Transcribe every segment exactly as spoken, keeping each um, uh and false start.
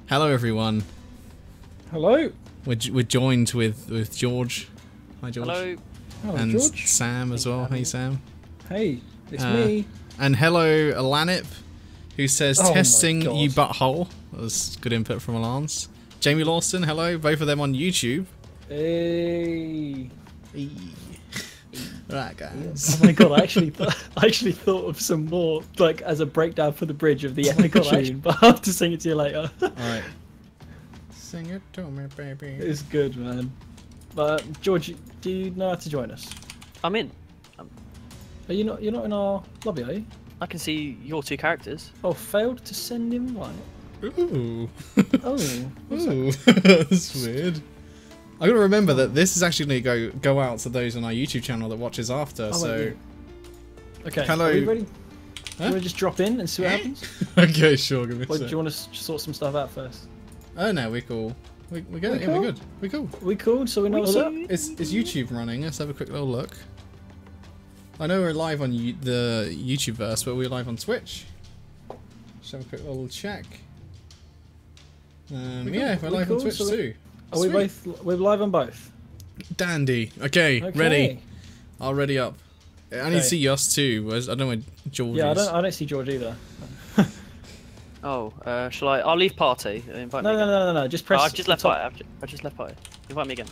Hello, everyone. Hello. We're, we're joined with, with George. Hi, George. Hello. Hello, and George. Sam as well. Hey, Sam. Hey, it's Uh, me. And hello, Alanip, who says, Oh my testing God. you butthole. That was good input from Alans. Jamie Lawson, hello. Both of them on YouTube. Hey. Hey. Right, guys. Oh my god! I actually, th I actually thought of some more, like as a breakdown for the bridge of the epic tune, but I'll have to sing it to you later. Alright. Sing it to me, baby. It's good, man. But George, do you know how to join us? I'm in. Are you not? You're not in our lobby, are you? I can see your two characters. Oh, failed to send invite. Ooh. Oh, what's that? Ooh. That's weird. I gotta remember that this is actually going to go go out to those on our YouTube channel that watches after. Oh, so, wait, yeah. Okay. Hello. Are we ready? Huh? Do you want to just drop in and see what happens? Okay, sure. Give me a Or do sec. you want to sort some stuff out first? Oh no, we're cool. We we good. We're Yeah, cool? we're good. We're cool. We cool? So we know what's up? Is is YouTube running? Let's have a quick little look. I know we're live on U the YouTube verse, but we're live on Twitch. Just have a quick little check. Um, We yeah, cool? we're We live cool? on Twitch So we- too. Are we Sweet. both? We're live on both. Dandy. Okay, Okay. ready. I'll ready up. I need to Okay. see us too. Whereas I don't know where George Yeah, I is. don't. I don't see George either. Oh, uh, shall I? I'll leave party. Invite No, me no, again. no, no, no. Just press. Oh, I've just left top- party. I've just, I've just left party. Invite me again.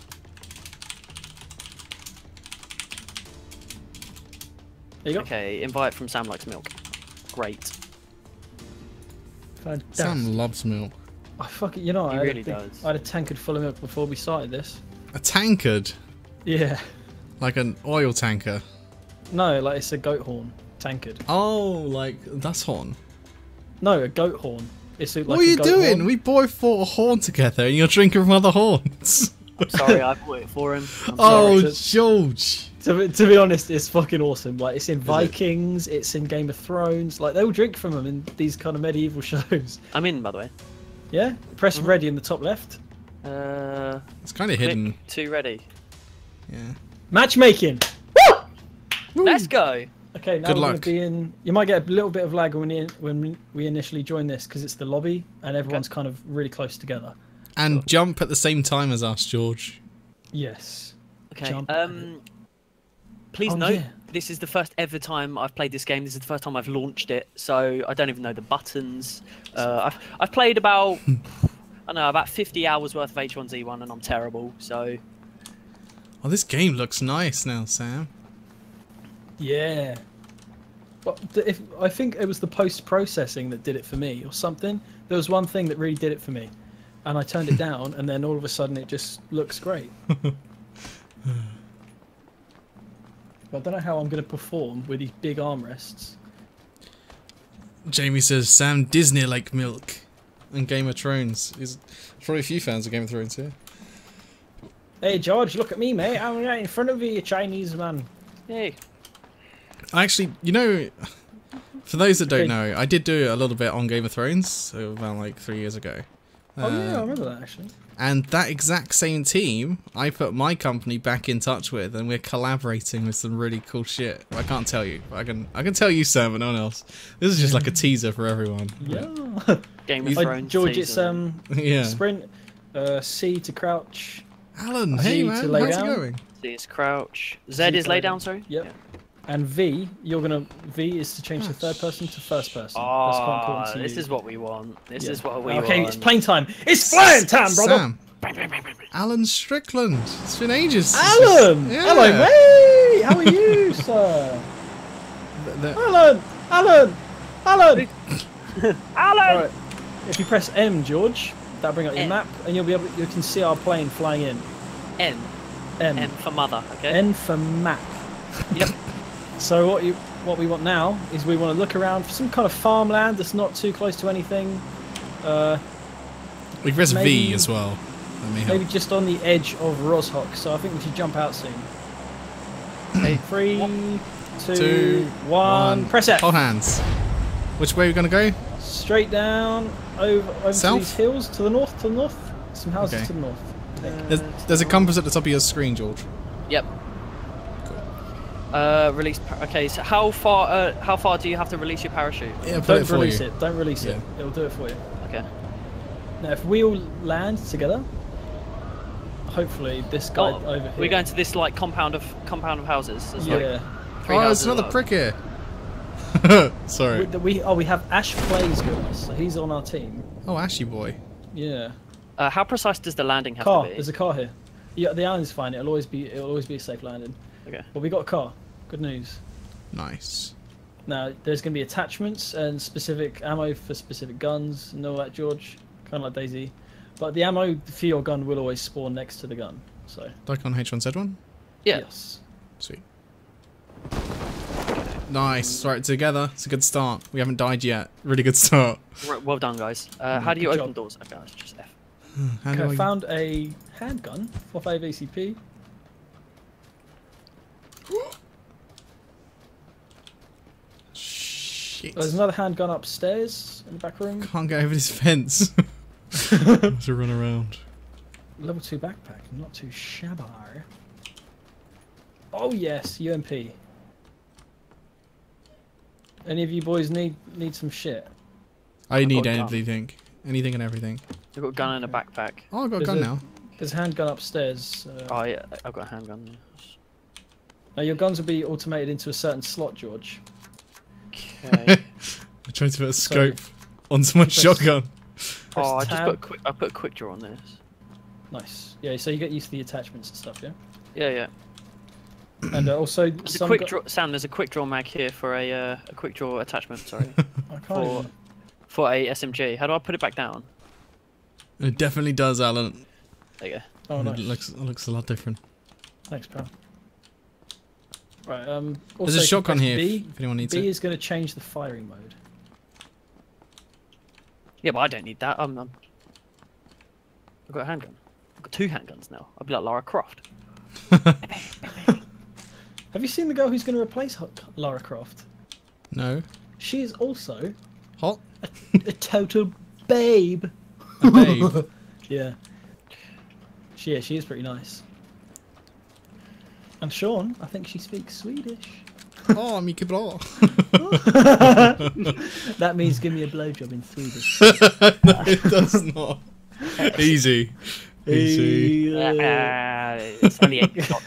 There you go. Okay, invite from Sam likes milk. Great. Fantastic. Sam loves milk. I fucking. You know, He I had, really a big, does. I had a tankard full of milk before we started this. A tankard, Yeah. like an oil tanker. No, like it's a goat horn tankard. Oh, like that's horn. No, a goat horn. It's a, like what are a you goat doing? horn. We both bought a horn together, and you're drinking from other horns. I'm sorry, I bought it for him. I'm Oh, sorry. George. To, be- to be honest, it's fucking awesome. Like it's in Vikings, it's in Game of Thrones. Like they all drink from them in these kind of medieval shows. I'm in, by the way. Yeah. Press Mhm. ready in the top left. Uh, It's kind of click hidden. to ready. Yeah. Matchmaking. Let's go. Okay, now Good we're luck. going to be in. You might get a little bit of lag when we when we initially join this because it's the lobby and everyone's kind of really close together. And jump at the same time as us, George. Yes. Okay. Jump. Um, please Oh, note, yeah. this is the first ever time I've played this game. This is the first time I've launched it, so I don't even know the buttons. Uh, I've I've played about I don't know about fifty hours worth of H one Z one, and I'm terrible. So Oh, this game looks nice now, Sam. Yeah. But the- if I think it was the post processing that did it for me or something. There was one thing that really did it for me, and I turned it down, and then all of a sudden it just looks great. But I don't know how I'm going to perform with these big armrests. Jamie says Sam Disney like milk and Game of Thrones. There's probably a few fans of Game of Thrones here. Hey George, look at me, mate. I'm right in front of you, you Chinese man. yay. Actually, you know, for those that don't Okay. know, I did do a little bit on Game of Thrones so about like three years ago. Oh yeah, I Uh, remember that actually. And that exact same team, I put my company back in touch with, and we're collaborating with some really cool shit. I can't tell you. But I can. I can tell you, Sam, but no one else. This is just like a teaser for everyone. Yeah. Game of Uh, Thrones. George, it's season. um Yeah. sprint, uh, C to crouch. Alan, I hey need man, to lay how's down. it going? C is crouch. Z Z is lay down. Sorry. Yep. And V, you're gonna V is to change the third person to first person. That's quite Oh, important to this you. is what we want. This Yeah. is what we okay, want. it's playing time. It's flying time, brother. Sam. Alan Strickland. It's been ages. Alan, Yeah. hello, mate. How are you, sir? The- the- Alan, Alan, Alan. Alan! All right. If you press M, George, that'll bring up your M. map, and you'll be able. You can see our plane flying in. N. M. M for mother. Okay. N for map. Yep. So what you what we want now is we want to look around for some kind of farmland that's not too close to anything. Uh, We press maybe- V as well. That may help. maybe just on the edge of Roshok. So I think we should jump out soon. Okay, three, two, Two, one. one. Press F. Hold hands. Which way are we gonna go? Straight down over over to South? these hills to the north. To the north. Some houses Okay. to the north. There's, there's a compass at the top of your screen, George. Yep. Uh, release. Pa okay, so how far? Uh, how far do you have to release your parachute? Yeah, put Don't it for release you. it. Don't release it. Yeah. It'll do it for you. Okay. Now, if we all land together, hopefully this guy Oh, over here. we're going to this like compound of compound of houses. There's, Yeah. like, three Oh, houses it's another above. prick here. Sorry. We, we oh we have Ash Plays with us, so he's on our team. Oh, Ashy boy. Yeah. Uh, how precise does the landing have Car. to be? There's a car here. Yeah, the island's fine. It'll always be. It'll always be a safe landing. Okay. But we got a car. Good news. Nice. Now there's going to be attachments and specific ammo for specific guns and all that, George. Kind of like Daisy. But the ammo for your gun will always spawn next to the gun. So. Like on H one Z one? Yeah. Yes. Sweet. Nice. Right, together. It's a good start. We haven't died yet. Really good start. Right, well done, guys. Uh, how do you Good open job. doors? Okay, it's just F. How Okay, do I I... found a handgun for five A C P. Shit. There's another handgun upstairs in the back room. Can't get over this fence. I have to run around. Level two backpack, not too shabby. Oh yes, U M P. Any of you boys need need some shit? I need got a gun. anything. Anything and everything. I've got a gun and a backpack. Oh, I've got a There's gun a- now. There's a handgun upstairs. Uh, Oh yeah, I've got a handgun. Now your guns will be automated into a certain slot, George. Okay. I'm trying to put a Sorry. scope onto my Press- shotgun. oh, I just tab. put a quick. I put a quick draw on this. Nice. Yeah, so you get used to the attachments and stuff, yeah. Yeah, yeah. And uh, also There's a some quick gu- draw. Sam, there's a quick draw mag here for a uh, a quick draw attachment. Sorry, I can't for even- for a S M G. How do I put it back down? It definitely does, Alan. There you go. Oh, nice. It looks it looks a lot different. Thanks, pal. Right. Um. Also, There's a if you shotgun press here B, if, if anyone needs B it. is going to change the firing mode. Yeah, but I don't need that. I'm, I'm... I've got a handgun. I've got two handguns now. I'll be like Lara Croft. Have you seen the girl who's going to replace Ho- Lara Croft? No. She is also Hot? a total babe. A babe. Yeah. She, yeah, she is pretty nice. And Sean, I think she speaks Swedish. Oh, mycket bra. That means give me a blowjob in Swedish. No, it does not. Easy. Easy. Uh, it's only eight shot.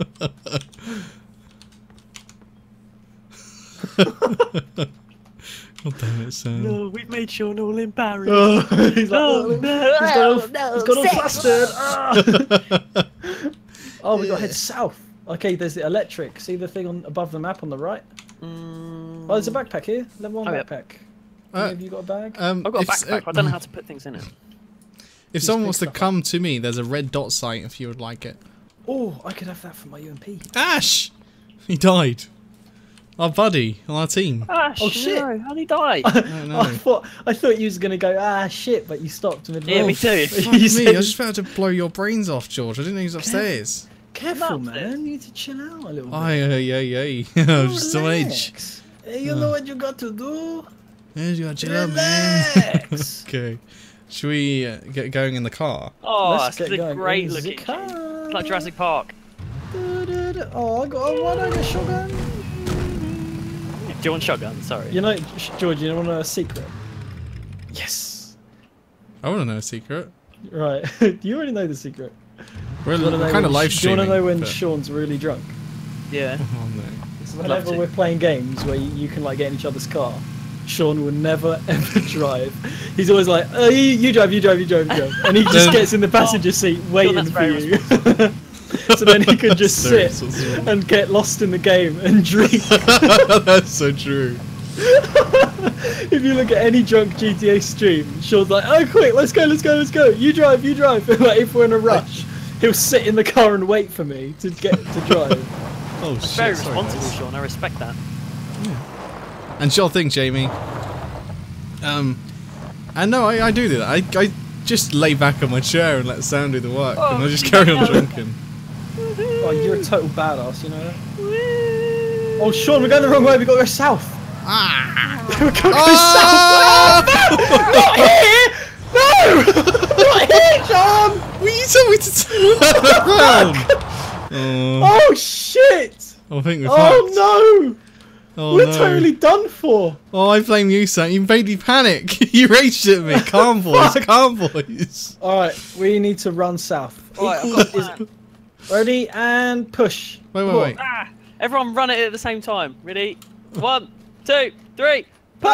God damn it, Sam. No, we've made Sean all embarrassed. Oh, he's like, No, oh, no, he's got all, no, he's got all sex. flustered. Ah. Oh, we got to head south. Okay, there's the electric. See the thing on above the map on the right? Mm, Oh, there's a backpack here. Level one Oh, yeah. backpack. Uh, Have you got a bag? Um, I've got a if, backpack. I don't know how to put things in it. If Just someone pick wants to stuff up. come to me, there's a red dot site if you would like it. Oh, I could have that for my U M P. Ash! He died. Our buddy on our team. Ah, Oh, shit. No, how did he die? Oh, no. I thought I thought you was gonna go ah shit, but you stopped mid. Yeah, me too. Fuck you me, said, I was just about to blow your brains off, George. I didn't know he was upstairs. careful, Come up man. there. You need to chill out a little bit. Aye, aye, aye, aye. I was just on edge. Relax. Hey, you know what you got to do? Yeah, you gotta chill out, man. Relax. Okay. Should we uh, get going in the car? Oh, Let's it's get a going. great In the looking. car. It's like Jurassic Park. Oh, I got a one. I got a shotgun. Do you want shotgun? Sorry. You know, George, you want to know a secret? Yes. I want to know a secret. Right. You already know the secret. We're, Do you wanna we're know kind of when- live Do you streaming. want to know when but- Sean's really drunk? Yeah. Oh no. I'd love Whenever to. we're playing games where you, you can like get in each other's car, Sean will never ever drive. He's always like, oh, you, you drive, you drive, you drive, you drive, and he just Then- gets in the passenger seat waiting that's for very you. So then he could just Very sit responsible. and get lost in the game and drink. That's so true. If you look at any drunk G T A stream, Sean's like, oh quick, let's go, let's go, let's go. You drive, you drive. Like if we're in a rush, he'll sit in the car and wait for me to get to drive. Oh shit. Very sorry, responsible, guys. Sean. I respect that. And sure thing, Jamie. Um, and no, I, I do do that. I, I just lay back on my chair and let Sam do the work, Oh, and I just carry on yeah. drinking. Oh, you're a total badass, you know that? Oh, Sean, we're going the wrong way. We got to go south. Ah! We're going to go Ah! south. Not here! No! Not here, Sean! Well, you told me to turn around. Oh, Oh shit! I think we're Oh fucked. no! Oh, We're no. totally done for. Oh, I blame you, Sam. You made me panic. You raged at me. Calm, boys. Calm, boys. All right, we need to run south. All right, I've got a plan. Ready and push. Wait, wait, Come on. wait. Ah, everyone run it at the same time. Ready? One, two, three. Push!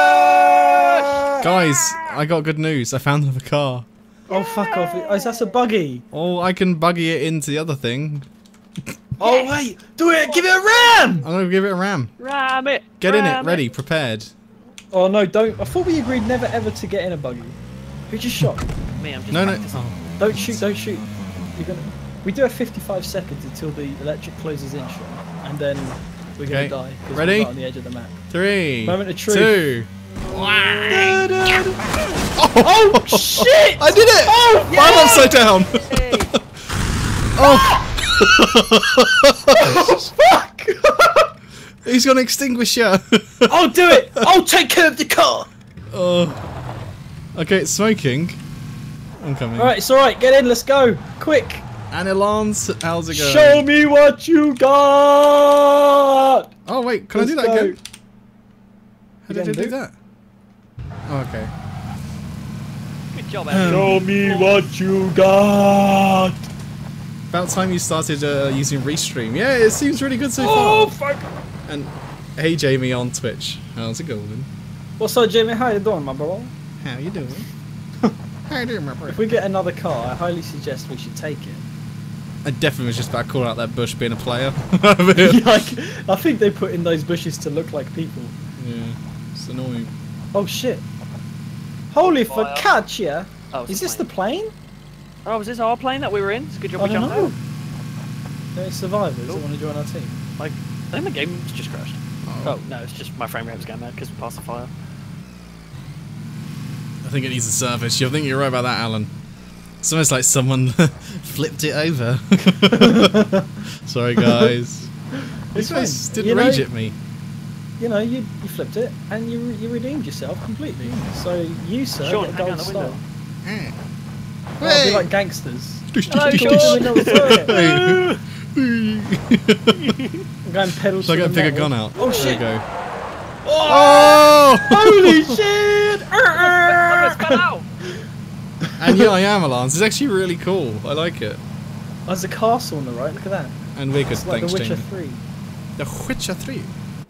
Guys, I got good news. I found another car. Oh, fuck off. Oh, that's a buggy. Oh, I can buggy it into the other thing. Oh, wait. Do it. Give it a ram. I'm going to give it a ram. Ram it. Get in ram it, ready, prepared. Oh, no, don't. I thought we agreed never ever to get in a buggy. Who just shot? Me, I'm just No, no. practicing. Oh. Don't shoot, don't shoot. You're gonna. We do have fifty-five seconds until the electric closes in, Sean. And then we're Okay. gonna die. 'cause Ready? we're right on the edge of the map. Three, Moment of truth. two. Oh, shit! I did it! Oh, I'm yeah! upside down. Hey. Oh, Fuck! he's got an extinguisher. I'll do it! I'll take care of the car! Oh. Okay, it's smoking. I'm coming. Alright, it's alright, get in, let's go! Quick! Anilons, how's it going? Show me what you got! Oh wait, can Let's I do that go. again? How You did I can do do- that? Oh, okay. Good job, Evan. Show me what you got! About time you started uh, using Restream. Yeah, it seems really good so Oh, far. fuck! And hey Jamie on Twitch, how's it going? What's up, Jimmy? How you doing, my bro? How you doing? How you doing, my bro? If we get another car, I highly suggest we should take it. I definitely was just about to call out that bush being a player. Like, I think they put in those bushes to look like people. Yeah, it's annoying. Oh shit! Holy Fire. focaccia! Oh, it's Is a this the plane. plane? Oh, was this our plane that we were in? It's a good job I we don't jumped know. out. They're survivors Cool. that want to join our team. Like, I think the game's just crashed. Oh. Oh, no, it's just my frame rate was going mad because we passed the fire. I think it needs a service. I think you're right about that, Alan. It's almost like someone flipped it over. Sorry, guys. It's These guys fine. didn't You know- rage at me. You know, you, you flipped it and you you redeemed yourself completely. So you, sir, Sean, get a hang gold out the star. window. Eh. Oh, be Hey. like gangsters. Dush, Hello, dush, Sean. dush, We know what's dush. I'm going pedal Should I to go the pick a metal. gun out? Oh There shit! we go. Oh! Oh! Holy shit! I fell out! And yeah, I am, Alans. It's actually really cool. I like it. Oh, there's a castle on the right. Look at that. And we're good, It's like thanks, The Witcher Jamie. three. The Witcher three.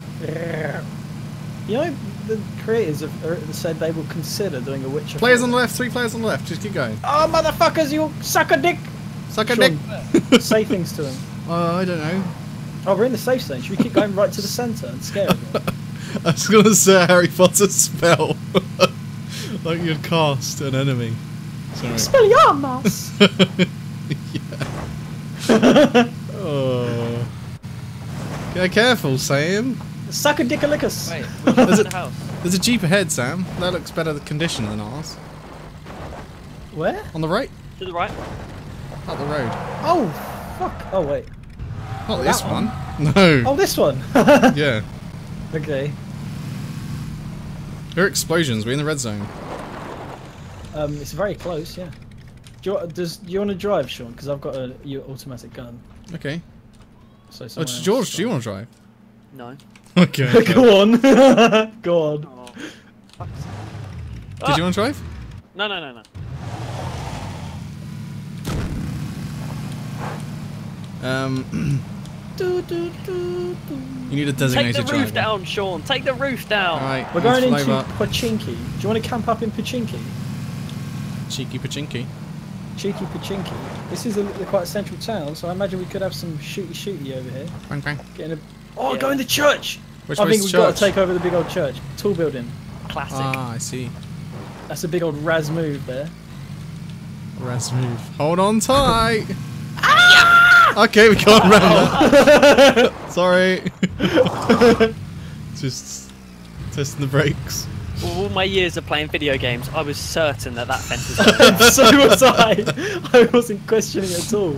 You know, the creators have uh, said they will consider doing a Witcher. Players four. on the left, three players on the left. Just keep going. Oh, motherfuckers! You suck a dick. Suck a Sean, dick. say things to him. Uh, I don't know. Oh, we're in the safe zone. Should we keep going right to the centre and scare him? I was gonna say a Harry Potter spell. Like you'd cast an enemy. Sorry. Expelliarmus! Oh. Get careful, Sam. Suck a dickalicus. Wait, we're just There's in a- the house. There's a Jeep ahead, Sam. That looks better condition than ours. Where? On the right? To the right. Up the road. Oh, fuck. Oh, wait. Not That this one? one. No. Oh, this one. Yeah. Okay. There are explosions. We're in the red zone. Um, it's very close, yeah. Do you, does, do you want to drive, Sean? Because I've got a your automatic gun. Okay. So Oh, someone else George, can do you want to drive? No. Okay. okay. Go on. Go on. Oh. Fuck. Did you want to drive? No, no, no, no. Um, Do, do, do, do. you need a Take designated the roof driver. down, Sean. Take the roof down. Alright, We're let's going fly into up. Pochinki. Do you want to camp up in Pochinki? Cheeky pachinky. Cheeky Pochinki. This is a, a quite a central town, so I imagine we could have some shooty shooty over here. Bang bang. Getting a. Oh, Yeah. go in the church! Which I way's think the we've got church? to take over the big old church. Tall building. Classic. Ah, I see. That's a big old Raz move there. Rest move. Hold on tight. Okay, we can't run that. Sorry. Just testing the brakes. All my years of playing video games, I was certain that that fence was open. So was I. I wasn't questioning it at all.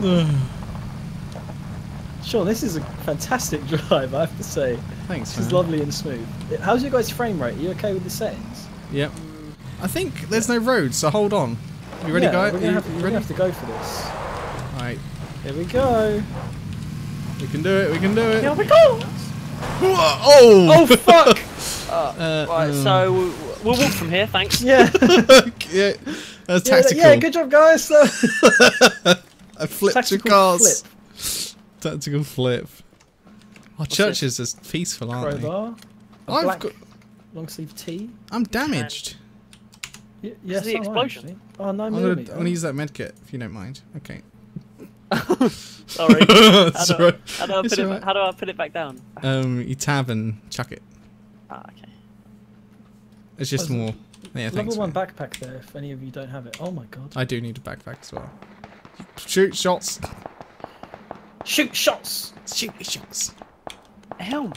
Sean, this is a fantastic drive, I have to say. Thanks, This is man. lovely and smooth. How's your guys' frame rate? Are you okay with the settings? Yep. I think there's no road, so hold on. You ready, yeah, guys? We're You gonna, have to, we're ready? gonna have to go for this. Right. Here we go. We can do it. We can do it. Here we go. Oh! Oh fuck! Uh, Uh, right, um. so we'll, we'll walk from here. Thanks. Yeah. yeah, that's Yeah, tactical. yeah, good job, guys. I flipped Tactical your cars. flip. Tactical flip. Our church is just peaceful, aren't they? Crowbar. A I've black got. long sleeve tee. I'm damaged. Y yes, the I am, explosion. actually. Oh no, I'm gonna, millimeter. I'm gonna use that medkit if you don't mind. Okay. Sorry. How do, Sorry. how, do I It's put it, alright. how do I put it back down? Um, you tab and chuck it. Ah, okay. It's just Oh, more. Yeah, thanks. Level one mate. backpack there. If any of you don't have it. Oh my god. I do need a backpack as well. Shoot shots. Shoot shots. Shoot shots. Helm.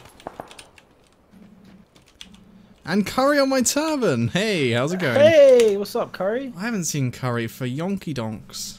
And curry on my turban. Hey, how's it going? Hey, what's up, Curry? I haven't seen curry for yonky donks.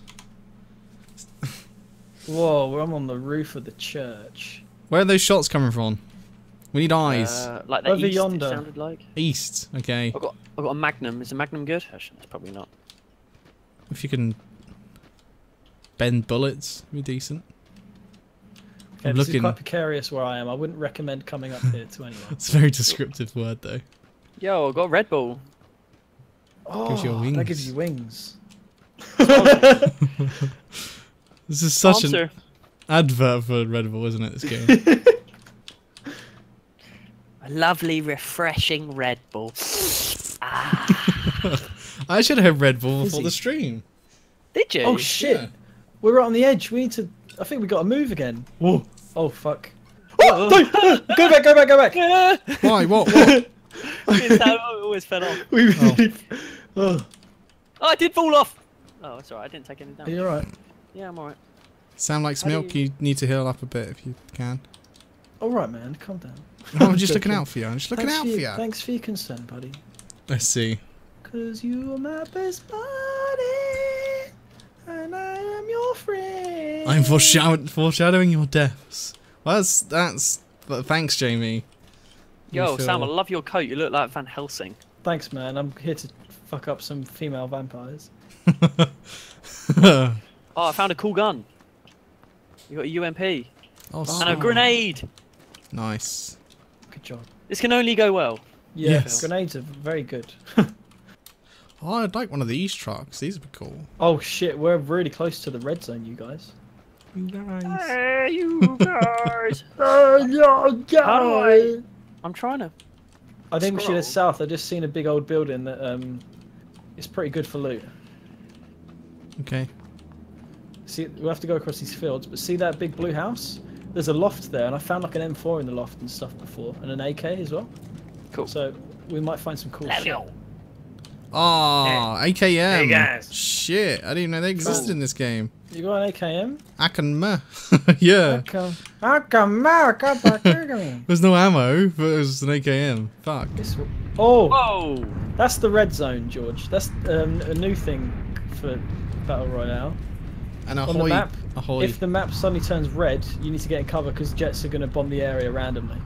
Whoa, I'm on the roof of the church. Where are those shots coming from? We need eyes. Uh, like that Over east, yonder. it sounded like. East. Okay. I've got, I've got a Magnum. Is a Magnum good? Actually, it's probably not. If you can bend bullets, be decent. Okay, I'm this looking. is quite precarious where I am. I wouldn't recommend coming up here to anyone. It's a very descriptive word, though. Yo, I got a Red Bull. Oh, Gives you that wings. gives you wings. This is such Sponsor. an advert for Red Bull, isn't it? This game. A lovely, refreshing Red Bull. Ah. I should have Red Bull before Fizzy. the stream. Did you? Oh shit! Yeah. We're right on the edge. We need to. I think we got to move again. Whoa! Oh fuck! Oh, don't- go back! Go back! Go back! Why? What? What? It's how it always fell off. We. Oh. Oh. Oh, I did fall off. Oh, it's alright. I didn't take any Are damage. you alright? Yeah, I'm alright. Sound like How do milk. you- You need to heal up a bit if you can. Alright, man. Calm down. No, I'm just Joking. looking out for you. I'm just looking Thanks out for for your, you. Thanks for your concern, buddy. Let's see. Cause you are my best buddy, and I am your friend. I'm foreshadow foreshadowing your deaths. Well, that's that's. But thanks, Jamie. Yo, You feel- Sam, I love your coat. You look like Van Helsing. Thanks, man. I'm here to fuck up some female vampires. Oh, I found a cool gun. You got a U M P Oh, and a smart. grenade. Nice. Good job. This can only go well. Yeah, Yes. grenades are very good. Oh, I'd like one of these trucks. These would be cool. Oh shit, we're really close to the red zone, you guys. You guys. Hey, you guys. Oh, yeah, How do I- I'm trying to. I think we should head Scroll. south. I just seen a big old building that um, is pretty good for loot. Okay. See, we'll have to go across these fields, but see that big blue house? There's a loft there, and I found like an M four in the loft and stuff before, and an A K as well. Cool. So we might find some cool Let's shit. go. Oh, A K M. Hey, guys. Shit, I didn't even know they existed Cool. in this game. You got an A K M? I can meh. Yeah. I can mark up a There's no ammo, but it was an A K M. Fuck. Oh, Whoa. that's the red zone, George. That's um, a new thing for Battle Royale. And On the ahoy. map, Ahoy. if the map suddenly turns red, you need to get in cover because jets are going to bomb the area randomly.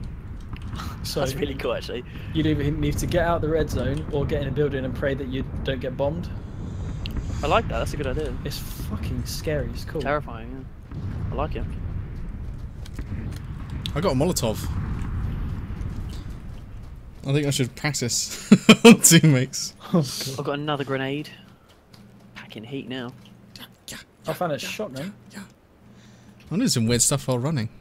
So That's really cool, actually. you'd either need to get out the red zone or get in a building and pray that you don't get bombed. I like that. That's a good idea. It's fucking scary. It's cool. Terrifying. Yeah. I like it. I got a Molotov. I think I should practice on teammates. Oh, God. I've got another grenade. Packing heat now. I found a shotgun. I'm doing some weird stuff while running.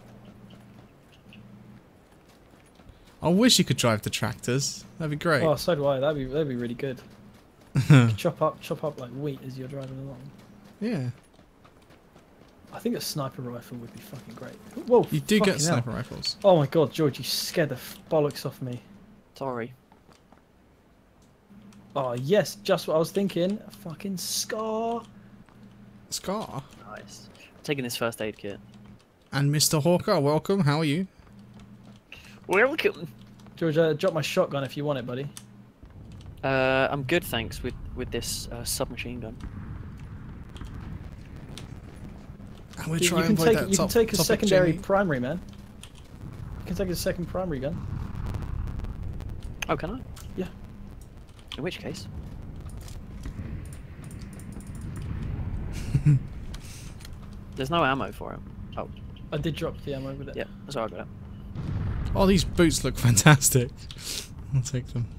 I wish you could drive the tractors. That'd be great. Oh, so do I. That'd be that'd be really good. chop up, chop up like wheat as you're driving along. Yeah. I think a sniper rifle would be fucking great. Whoa! You do get fucking hell. sniper rifles. Oh my god, George, you scared the f- bollocks off me. Sorry. Oh yes, just what I was thinking. A fucking scar. Scar. Nice. I'm taking this first aid kit. And Mister Hawker, welcome. How are you? Welcome. George, uh, drop my shotgun if you want it, buddy. Uh, I'm good, thanks, with with this uh, submachine gun. And we're You, you trying can to take that you top, can take a topic, secondary Jamie. primary, man. You can take a second primary gun. Oh, can I? Yeah. In which case? There's no ammo for it. Oh, I did drop the ammo with it. yeah, that's alright, I got it. Oh, these boots look fantastic. I'll take them.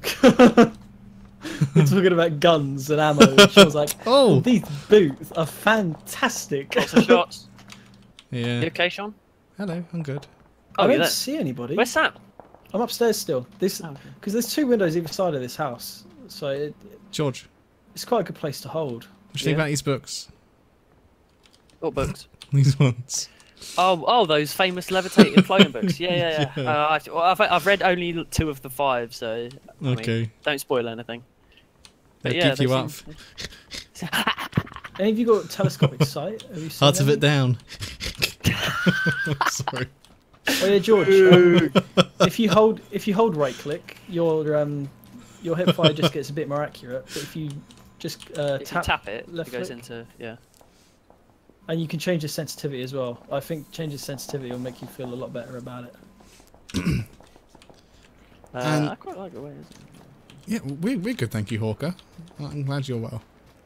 We're talking about guns and ammo. And she was like, Oh. oh, these boots are fantastic. Lots of shots. Yeah. You okay, Sean? Hello, I'm good. Oh, I you're don't there. see anybody. Where's Sam? I'm upstairs still. This Oh, okay. because there's two windows either side of this house, so it, George, it's quite a good place to hold. what do you think Yeah. about these books? What books? These ones. Oh, oh, those famous levitating floating books. Yeah, yeah, yeah. Yeah. Uh, I've, well, I've, I've read only two of the five, so I mean, Okay. don't spoil anything. They'll But yeah, keep they you up. seem- Any of you got telescopic sight? Have you seen Hard to any? fit down. Sorry. Oh yeah, George. um, if you hold if you hold right click, your um your hip fire just gets a bit more accurate. But if you just uh, If tap, you tap it, left it goes click. into yeah. and you can change the sensitivity as well. I think changing sensitivity will make you feel a lot better about it. Uh, And- I quite like the way. It's... Yeah, we're, we're good, thank you, Hawker. I'm glad you're well.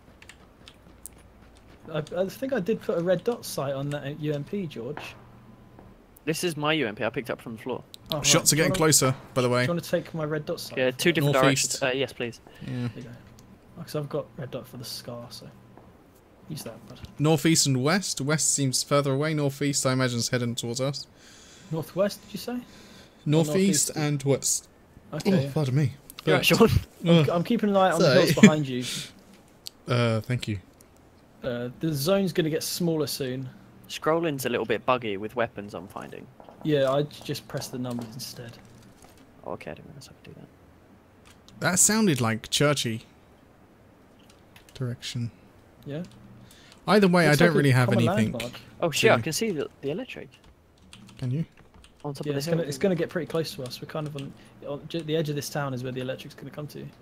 I, I think I did put a red dot sight on that U M P, George. This is my U M P. I picked up from the floor. Oh, right. Shots are Do you getting wanna- closer, by the Do way. you want to take my red dot sight? Yeah, two different Northeast. directions. Uh, yes, please. Yeah. There you go. Because I've got red dot for the scar, so use that. Bud. Northeast and west. West seems further away. Northeast, I imagine, is heading towards us. Northwest, did you say? Northeast northeast. and west. Okay. Oh, yeah. pardon me. You're right, Sean. Uh, I'm keeping an eye on the Sorry. hills behind you. uh, thank you. Uh, the zone's going to get smaller soon. Scrolling's a little bit buggy with weapons I'm finding. Yeah, I just press the numbers instead. Oh, okay, I didn't realize I could do that. That sounded like churchy direction. Yeah. Either way, Looks I like don't a really have common anything. landmark. Oh shit! I Really? can see the, the electric Can you? on top Yeah, of it's the gonna hill. it's gonna get pretty close to us. We're kind of on, on j- the edge of this town is where the electric's gonna come to.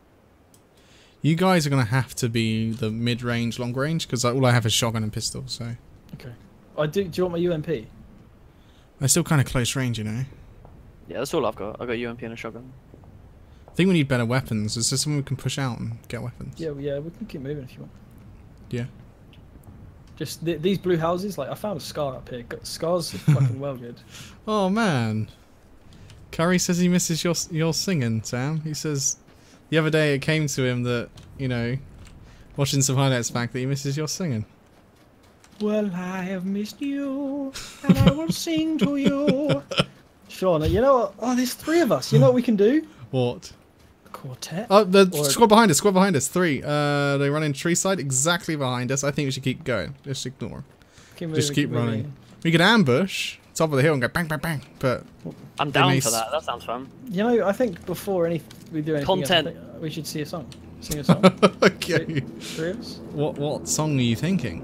You guys are going to have to be the mid-range, long-range, because all I have is shotgun and pistol, so... Okay. I do. Do you want my U M P? They're still kind of close range, you know? Yeah, that's all I've got. I've got U M P and a shotgun. I think we need better weapons. Is there someone we can push out and get weapons? Yeah, yeah. We can keep moving if you want. Yeah. Just th these blue houses. Like I found a scar up here. Got- Scars are fucking well good. Oh, man. Curry says he misses your your singing, Sam. He says the other day it came to him that, you know, watching some highlights back, that he misses your singing. Well, I have missed you, and I will sing to you. Sean, you know what? Oh, there's three of us. You know what we can do? What? A quartet. Oh, the Or- squad behind us, squad behind us. Three. Uh, they run in tree side exactly behind us. I think we should keep going. Just ignore them. Keep Just moving, keep moving. running. We could ambush top of the hill and go bang, bang, bang. But I'm They down may for s- that. That sounds fun. You know, I think before any we do anything Content. else, I think we should see a song. Sing a song. okay. Three, three of us. What what song are you thinking?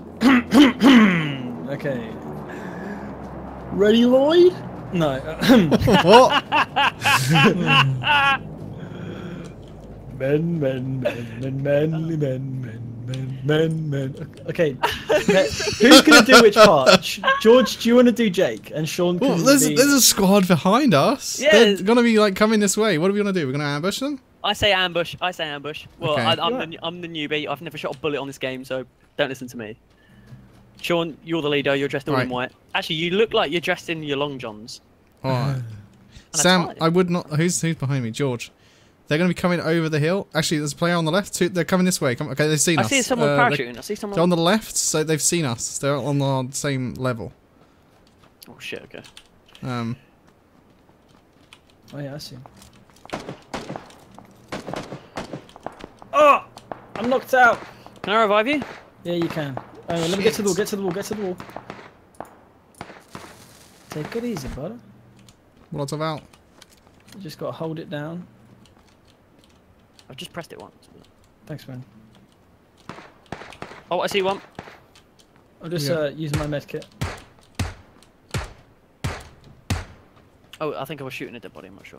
Okay. Ready, Lloyd? No. What? Men, men, men, men, men, men, men, men, men, men. Okay. Okay, who's gonna do which part? Sh- George, do you want to do Jake and Sean? Can Well, there's be... there's a squad behind us. Yeah. They're gonna be like coming this way. What are we gonna do? We're gonna ambush them? I say ambush. I say ambush. Well, Okay. I, I'm Yeah. the I'm the newbie. I've never shot a bullet on this game, so don't listen to me. Sean, you're the leader. You're dressed all in Right. white. Actually, you look like you're dressed in your long johns. Alright. a Sam, tie. I would not. Who's who's behind me? George. They're gonna be coming over the hill. Actually, there's a player on the left. Two, they're coming this way. Come, okay, they've seen I us. see someone Uh, they're- parachuting. I see someone. They're on the left, so they've seen us. They're on the same level. Oh shit. Okay. Um. Oh yeah, I see. him. Oh! I'm knocked out. Can I revive you? Yeah, you can. Hang on, let me get to the wall. Get to the wall. Get to the wall. Take it easy, brother. What's about? You just gotta hold it down. I've just pressed it once. Thanks, man. Oh, I see one. I'm just Yeah. uh, using my med kit. Oh, I think I was shooting a dead body. I'm not sure.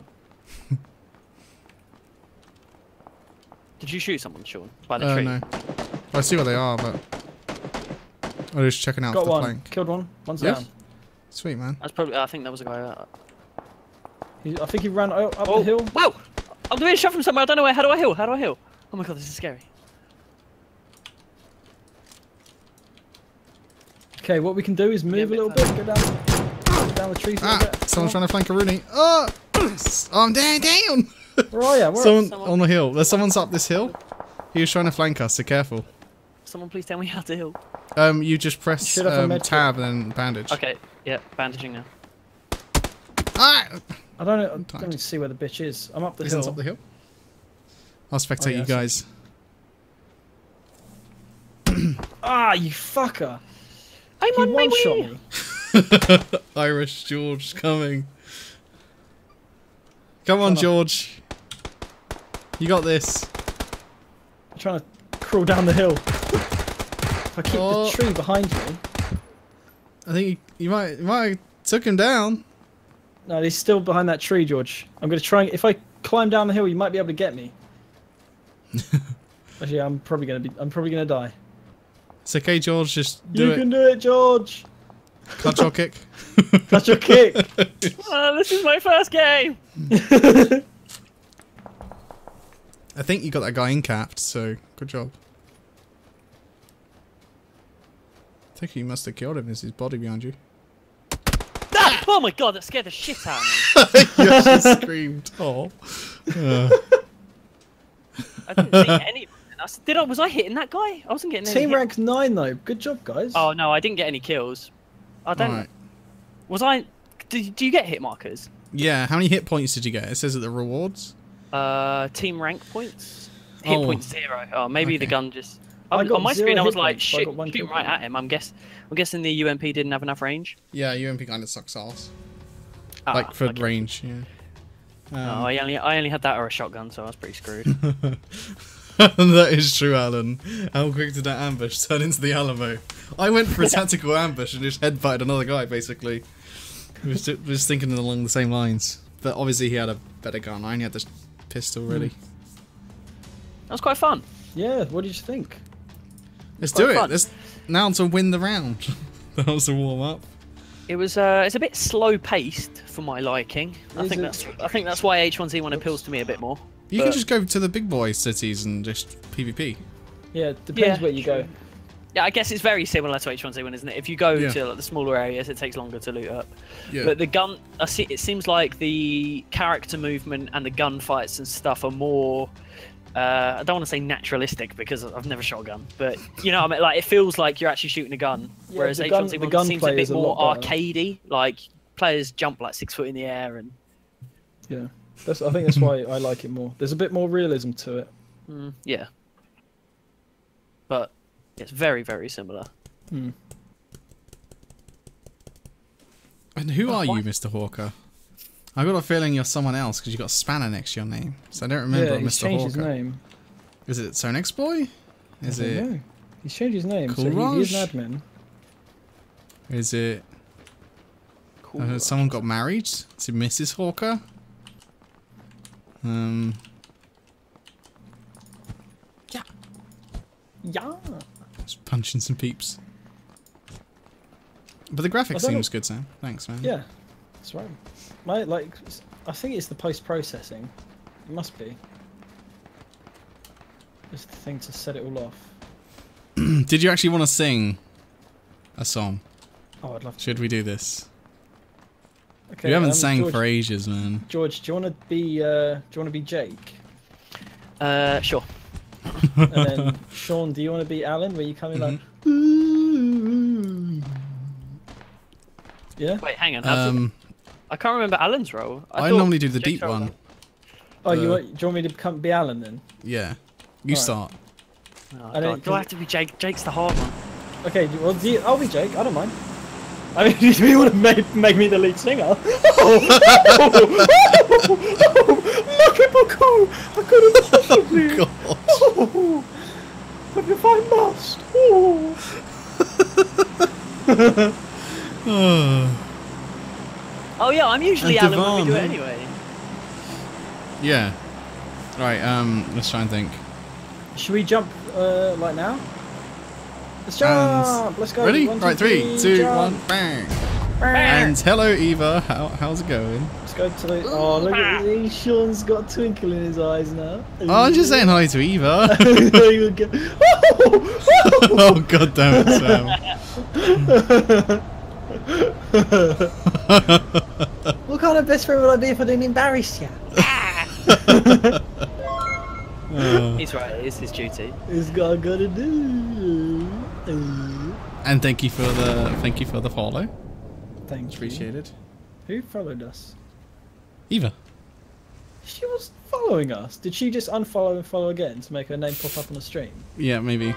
Did you shoot someone, Sean? By the Uh, tree? no. I see where they are, but I'm just checking out Got the one. plank. Killed one. One's Yeah? down. Sweet man. That's probably. I think that was a guy. Uh, He, I think he ran o- up oh, the hill. Whoa! I'm being shot from somewhere. I don't know where. How do I heal? How do I heal? Oh my god, this is scary. Okay, what we can do is move Yeah, a little bit bit. Go down. down the trees. Ah, someone's trying to flank a Rooney. Oh, oh I'm down, down. Where are you? Where Someone, someone on the hill. There's someone's up this hill. He was trying to flank us, so careful. Someone please tell me how to heal. Um, you just press Should have a um, med kit. tab and then bandage. Okay, yeah, bandaging now. Ah! I don't know. I tired. don't even see where the bitch is. I'm up the Isn't hill. up the hill? I'll spectate Oh, yeah, you I see. guys. Ah, you fucker! I'm He on my one shot way. me. Irish George coming. Come on, Come on. George. You got this. I'm trying to crawl down the hill. If I keep Oh. the tree behind me. I think you, you might you might have took him down. No, he's still behind that tree, George. I'm gonna try. And, if I climb down the hill, you might be able to get me. Actually, I'm probably gonna be. I'm probably gonna die. It's okay, George. Just do you it. can do it, George. Clutch or kick. That's your kick. Oh, this is my first game. I think you got that guy incapped, so good job. I think you must have killed him. There's his body behind you. Ah! Oh my god, that scared the shit out of me. You actually screamed. Oh. Uh, I didn't see any. I s- Did I? Was I hitting that guy? I wasn't getting any. Team hit- rank nine though. Good job, guys. Oh no, I didn't get any kills. I don't. Alright. Was I? Do, do you get hit markers? Yeah, how many hit points did you get? It says at the rewards. Uh, team rank points. Hit Oh. point zero. Oh, maybe the Okay. gun just. I On, got on my zero screen, I was hit like, points, but I shit, got one shooting kill right point. at him. I'm guess. I'm guessing the U M P didn't have enough range. Yeah, U M P kind of sucks ass. Ah, like for okay. range, yeah. No, Um, I only I only had that or a shotgun, so I was pretty screwed. that is true, Alan. How quick did that ambush turn into the Alamo? I went for a tactical ambush and just headbutted another guy, basically. I was ju- was thinking along the same lines. But obviously he had a better gun. I only had this pistol, really. That was quite fun. Yeah. What did you think? Let's Quite do it. fun. Let's now to win the round. That was a warm up. It was uh, it's a bit slow paced for my liking. I Is think it? that's I think that's why H one Z one appeals to me a bit more. You can But- just go to the big boy cities and just PvP. Yeah. Depends Yeah, where you go. Yeah, I guess it's very similar to H one Z one, isn't it? If you go Yeah. to like, the smaller areas, it takes longer to loot up. Yeah. But the gun, I see, it seems like the character movement and the gunfights and stuff are more. Uh, I don't want to say naturalistic because I've never shot a gun, but you know, what I mean, like it feels like you're actually shooting a gun, Yeah, whereas the H gun- one Z the one seems a gunplay bit is a more lot better. arcadey. Like players jump like six foot in the air, and Yeah. That's. I think that's why I like it more. There's a bit more realism to it. mm, yeah. But it's very, very similar. Hmm. And who Oh, are why- you, Mister Hawker? I got a feeling you're someone else because you got Spanner next to your name. So I don't remember yeah. a He's Mister changed Hawker. his name. Is it Sonex Boy? Is I don't it? know. He's changed his name. So Cool he, he's Raj? an admin. Is it? Cool. Uh, someone got married? Is it Missus Hawker? Um. Yeah. Just punching some peeps. But the I graphics don't seems good, Sam. Thanks, man. Yeah. That's right. My like. I think it's the post processing. It must be. Just the thing to set it all off. Did you actually want to sing a song? Oh, I'd love to. Should we do this? Okay. we haven't um, sang George, for ages, man. George, do you want to be? Uh, do you want to be Jake? Uh, sure. And then Sean, do you want to be Alan? Where you come in like? Yeah. Wait, hang on. how's it- Um, I can't remember Alan's role. I, thought normally do the Jake's deep role- one. Oh, you Uh, want? Do you want me to become be Alan then? Yeah. You Alright. start. Oh, I don't- God. Do I have to be Jake? Jake's the hard one. Okay. do- Well, do you, I'll be Jake. I don't mind. I mean, do you want to make, make me the lead singer? Oh, oh, oh, oh, look at Baku! I couldn't possibly. God. Oh, but if I must. Oh. Oh. Oh yeah, I'm usually And Alan when we do it Devon, eh? anyway. Yeah. Right, um, let's try and think. Should we jump uh, like now? Let's jump! And- Let's go. Ready? One, two, Right, three, two, jump. one, bang. And hello, Eva. How, how's it going? Let's go to the. Oh, look at this. Sean's got a twinkle in his eyes now. Oh, I'm just saying hi to Eva. There you go. Oh, Oh, god damn it, Sam. What kind of best friend would I be if I didn't embarrass you? Uh, He's right. It is his duty. It's got gotta do. and thank you for the thank you for the follow. Thank you. Appreciate it. Who followed us? Eva. She was following us. Did she just unfollow and follow again to make her name pop up on the stream? Yeah, maybe.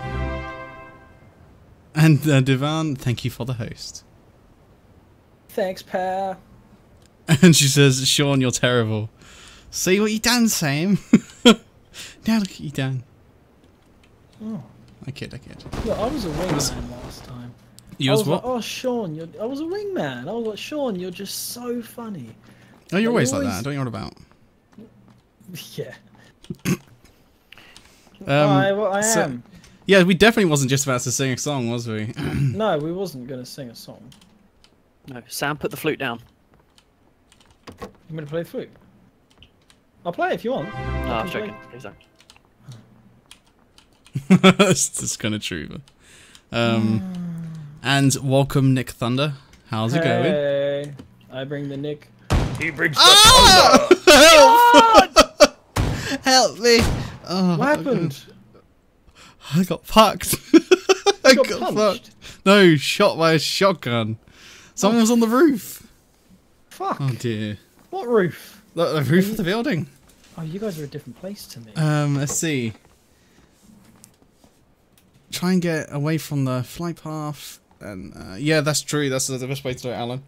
And uh, Divan, thank you for the host. Thanks, pal. And she says, Sean, you're terrible. See what you done, Sam? Now look at you done. Oh. I kid, I kid. Look, I was a wingman last time. You I was was what? like, oh, Sean, you're... I was a wingman. I was like, Sean, you're just so funny. Oh, you're Like, always you like always- that. Don't you know what about? Yeah. Um, I, well, I so- am. Yeah, we definitely wasn't just about to sing a song, was we? No, we wasn't going to sing a song. No, Sam, put the flute down. You going to play the flute? I'll play it if you want. No, I was can joking. Please don't. That's, that's kind of true. But, um, and welcome, Nick Thunder. How's it going? Hey, I bring the Nick. He brings the Ah! Help! Help me! Oh, What happened? I got fucked. I You got got punched? fucked. No, shot by a shotgun. Someone was on the roof. Fuck. Oh dear. What roof? The, the roof of the building. Oh, you guys are a different place to me. Um, let's see. Try and get away from the flight path. And uh, yeah, that's true. That's the best way to do it, Alan.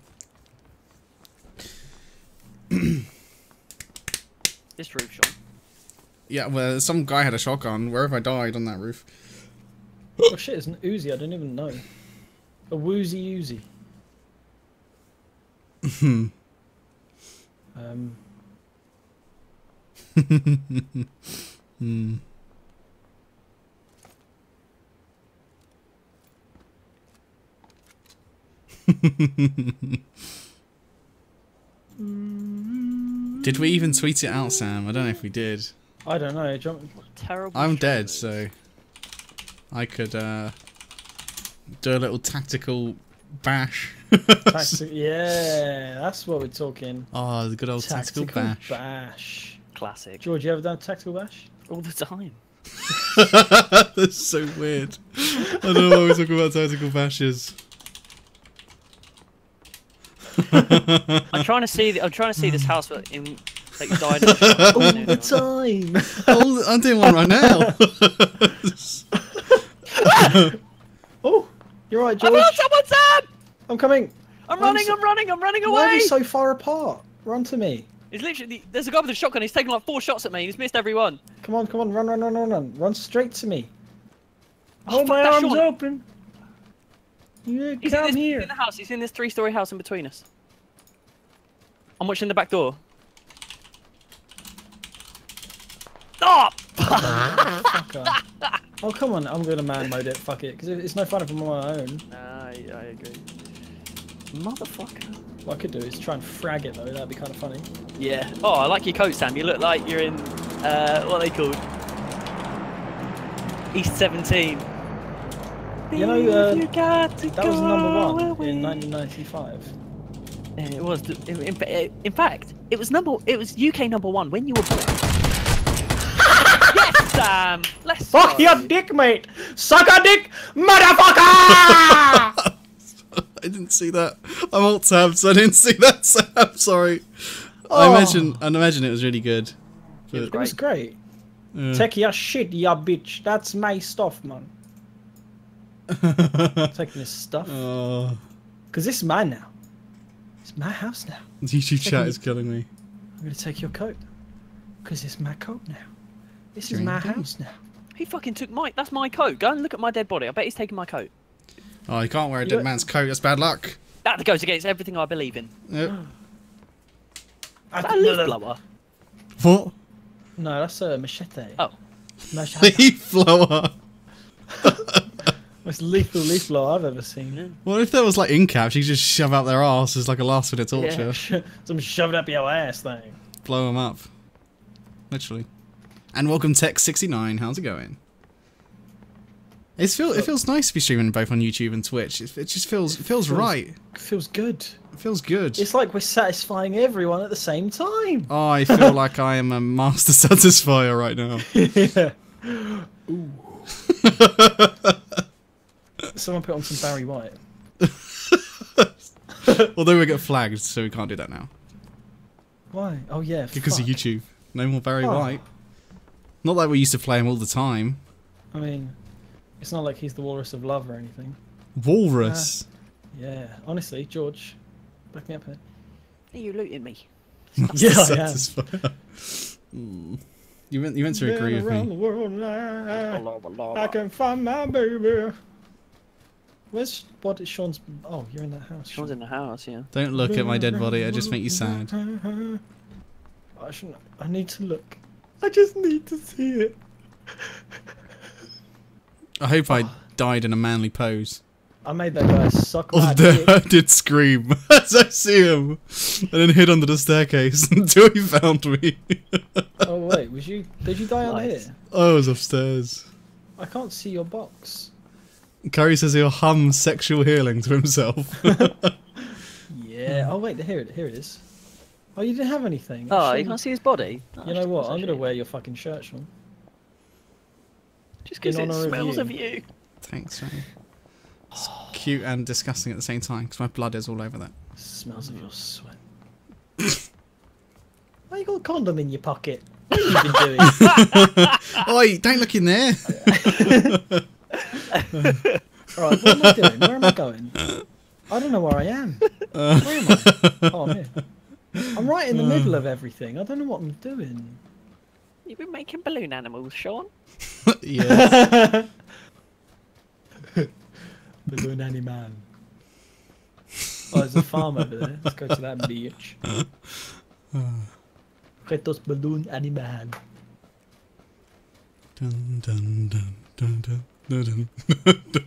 This roof, Sean. Yeah, well, some guy had a shotgun. Where have I died on that roof? Oh shit, it's an Uzi. I don't even know. A woozy Uzi. um. Hmm. Did we even tweet it out, Sam? I don't know if we did. I don't know. Jump. Terrible. I'm dead, shoulders. so I could uh, do a little tactical bash. Tacti- yeah, that's what we're talking. Oh, the good old tactical, bash. bash. Classic. George, you ever done a tactical bash? All the time. That's so weird. I don't know why we're talking about tactical bashes. I'm trying to see. The, I'm trying to see this house that in that you died in. All the time. Oh, I'm doing one right now. Oh, you're right, I George. found someone, Sam! I'm coming. I'm Why are running. you so- I'm running. I'm running Why are away. we so far apart? Run to me. It's literally. There's a guy with a shotgun. He's taken like four shots at me. He's missed every one. Come on, come on, run, run, run, run, run. Run straight to me. Oh, Hold fuck, my that's arms Sean. open. Yeah, He's in, come this, he's here. in the house. He's in this three-story house in between us. I'm watching the back door. Oh! Fuck off. Oh, come on. I'm going to man mode it. Fuck it. Because it's no fun if I'm on my own. Nah, I, I agree. Motherfucker. What I could do is try and frag it, though. That'd be kind of funny. Yeah. Oh, I like your coat, Sam. You look like you're in, uh, what are they called? East seventeen. You know, uh, You got to that was go number one away. in nineteen ninety-five. Yeah, it was. In, in, in fact, it was number. It was U K number one when you were born. Yes, Sam. Let's Fuck go. your dick, mate! Suck a dick, motherfucker! I didn't see that. I'm alt tab, so I didn't see that. Sam, sorry. I Oh. imagine. I imagine it was really good. It was It was great. Yeah. Take your shit, ya bitch. That's my stuff, man. Taking this stuff. Oh, Because this is mine now. It's my house now. YouTube chat is killing me. I'm going to take your coat. Because it's my coat now. This is Green my tea. house now. He fucking took my. That's my coat. Go and look at my dead body. I bet he's taking my coat. Oh, you can't wear a You dead got- man's coat. That's bad luck. That goes against everything I believe in. Yep. Is that a leaf blower? What? No, that's a machete. Oh. Machete. Leaf blower. Most lethal leaf blower I've ever seen. What if there was like in caps? You just shove out their arse as like a last minute torture. Some shove it up your ass thing. Blow them up. Literally. And welcome Tech sixty-nine. How's it going? It's feel it feels nice to be streaming both on YouTube and Twitch. It, it just feels it feels, feels right. It feels good. It feels good. It's like we're satisfying everyone at the same time. Oh, I feel like I am a master satisfier right now. Yeah. Ooh. Someone put on some Barry White. Although we get flagged, so we can't do that now. Why? Oh yeah. Because fuck. of YouTube. No more Barry Oh. White. Not like we used to play him all the time. I mean, it's not like he's the Walrus of Love or anything. Walrus. Uh, yeah. Honestly, George, back me up here. Are you looting me? Master Yeah, I am. satisfier. Mm. You meant you meant to agree Been with around me. the world now, I can find my baby. Where's what is Sean's? Oh, you're in that house. Sean's Sean. in the house, yeah. Don't look at my dead body. It just make you sad. I shouldn't. I need to look. I just need to see it. I hope I died in a manly pose. I made that guy suck Oh, my there, dick. I did scream as I see him, and then hid under the staircase until he found me. Oh wait, was you? Did you die on Nice. here? I was upstairs. I can't see your box. Curry says he'll hum sexual healing to himself. Yeah. Oh wait, here it here it is. Oh, you didn't have anything. Oh, you Shouldn't- can't see his body? Oh, You know what? I'm gonna shame. wear your fucking shirt, Sean. Just because in it honour of smells you. of you. Thanks, man. It's cute and disgusting at the same time because my blood is all over that. Smells of your sweat. Why you got a condom in your pocket? What have you been doing? Oi, don't look in there. Alright, what am I doing? Where am I going? I don't know where I am. Where am I? Oh, I'm here. I'm right in the middle of everything. I don't know what I'm doing. You've been making balloon animals, Sean. Yeah. Balloon animal. Oh, there's a farm over there. Let's go to that beach. Retos balloon animal. Dun, dun, dun, dun, dun, dun, dun.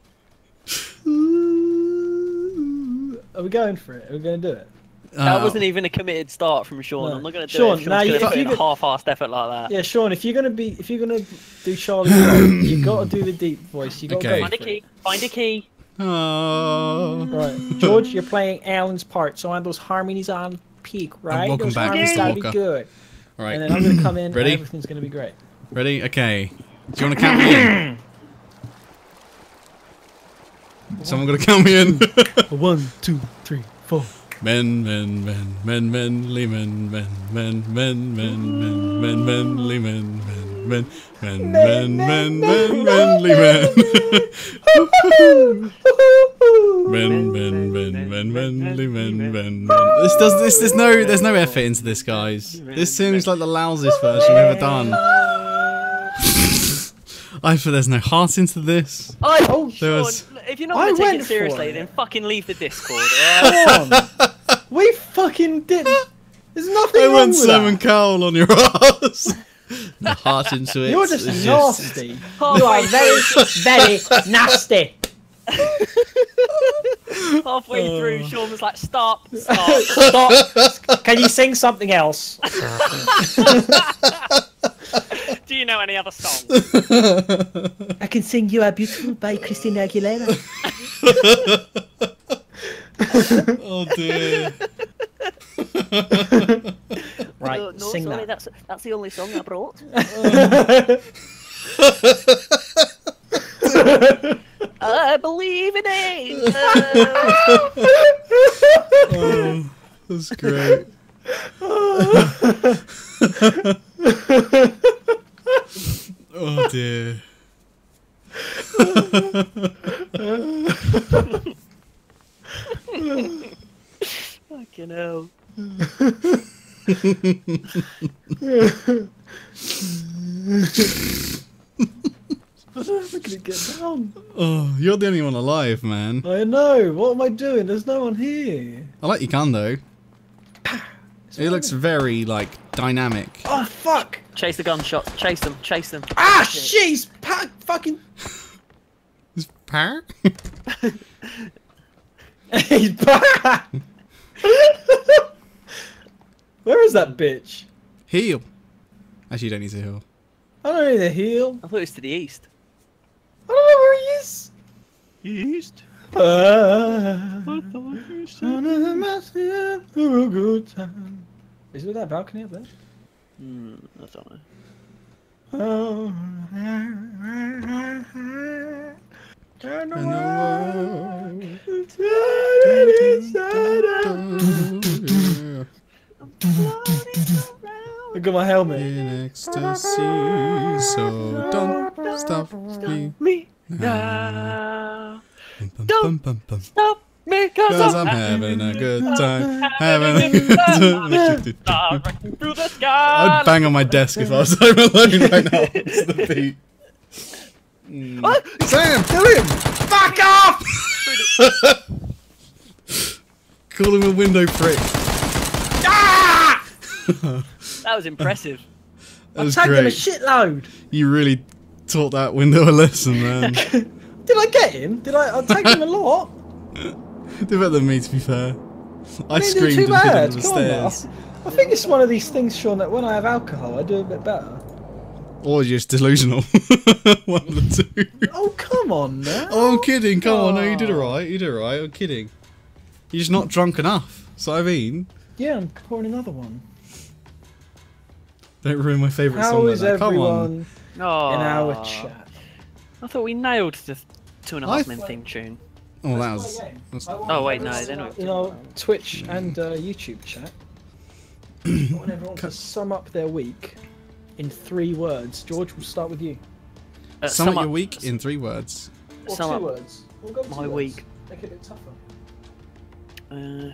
Are we going for it? Are we going to do it? That Uh, wasn't even a committed start from Sean. No. I'm not going to do Sean, it. Sean's now you- going to if put you in a could- half-assed effort like that. Yeah, Sean. If you're gonna be, if you're gonna do Charlie, Brown, you got to do the deep voice. You got to Okay. go Find a for key. it. Find a key. Oh. Right, George, you're playing Alan's part, so on those harmonies on peak, right? welcome those back, harmonies Mister gotta Walker. be good. All right. And then I'm gonna come in, Ready? and everything's gonna be great. Ready? Okay. Do you want to count me in? Someone got to count me in. One, two, three, four. Men, men, men, men, men, lee, men, men, men, men, men, men, men, men, lee, men, men, men, men, men, men, men, men, lee, men. Men, men, men, men, men, lee, men, men, men. This does this. There's no, there's no effort into this, guys. This seems like the lousiest version we've ever done. I feel there's no heart into this. Oh, Oh, Sean, there was- if you're not I going to take went it for seriously, it. then fucking leave the Discord, alright? Come on. We fucking did. There's nothing I wrong went with Simon that. Cowell on your ass. No heart into it. You're just It's nasty. You Halfway are very, very nasty. Halfway Oh. through, Sean was like, stop, stop. Stop. Can you sing something else? Do you know any other songs? I can sing You Are Beautiful by Christina Aguilera. Oh dear. Right, no, no, sing sorry, that. that's that's the only song I brought. I believe in angels. Oh, that's great. Oh dear. Fucking hell. I don't know if we're gonna get down. Oh, you're the only one alive, man. I know. What am I doing? There's no one here. I like your gun though. It looks very like dynamic. Oh fuck! Chase the gunshots. Chase them. Chase them. Ah shit! He's pa- fucking. Is par? He's back. Where is that bitch? Heal. Actually, you don't need to heal. I don't need to heal. I thought it was to the east. I don't know where east. Uh, on a mountain for a good time. Is it that balcony up there? Hmm, I don't know. Oh, and the world is Look at my helmet. In ecstasy, so don't stop me Me now. now. Bum, bum, bum. Stop me, cause, Cause I'm, I'm having a good time. having Having a good time. Star rocking through the sky. I'd bang on my desk if I was home alone right now. It's the beat. Mm. What? Sam, kill him! Fuck off! Call him a window prick. Ah! That was impressive. That I was tagged him a great. shitload. You really taught that window a lesson, man. Did I get him? Did I? I tagged him a lot. Did better than me, to be fair. I, I didn't do screamed too and hid bad. under the Come on now. stairs. I think it's one of these things, Sean, that when I have alcohol, I do a bit better. Or you're just delusional. One of the two. Oh, come on now. Oh, I'm kidding. Come on. No, you did Oh. alright. You did alright. I'm kidding. You're just not drunk enough. So I mean, Yeah, I'm pouring another one. don't ruin my favourite How song like is that. Come on. everyone Oh, in our chat? I thought we nailed the two and a half I've- men theme tune. Oh, that was. That's, Oh, wait, no, they're not. In our Twitch and uh, YouTube chat, I want everyone to sum up their week in three words. George, we'll start with you. Uh, sum up sum your week in three words. Or Sum two up words. We'll go with my two words. week. Make it a bit tougher. Uh,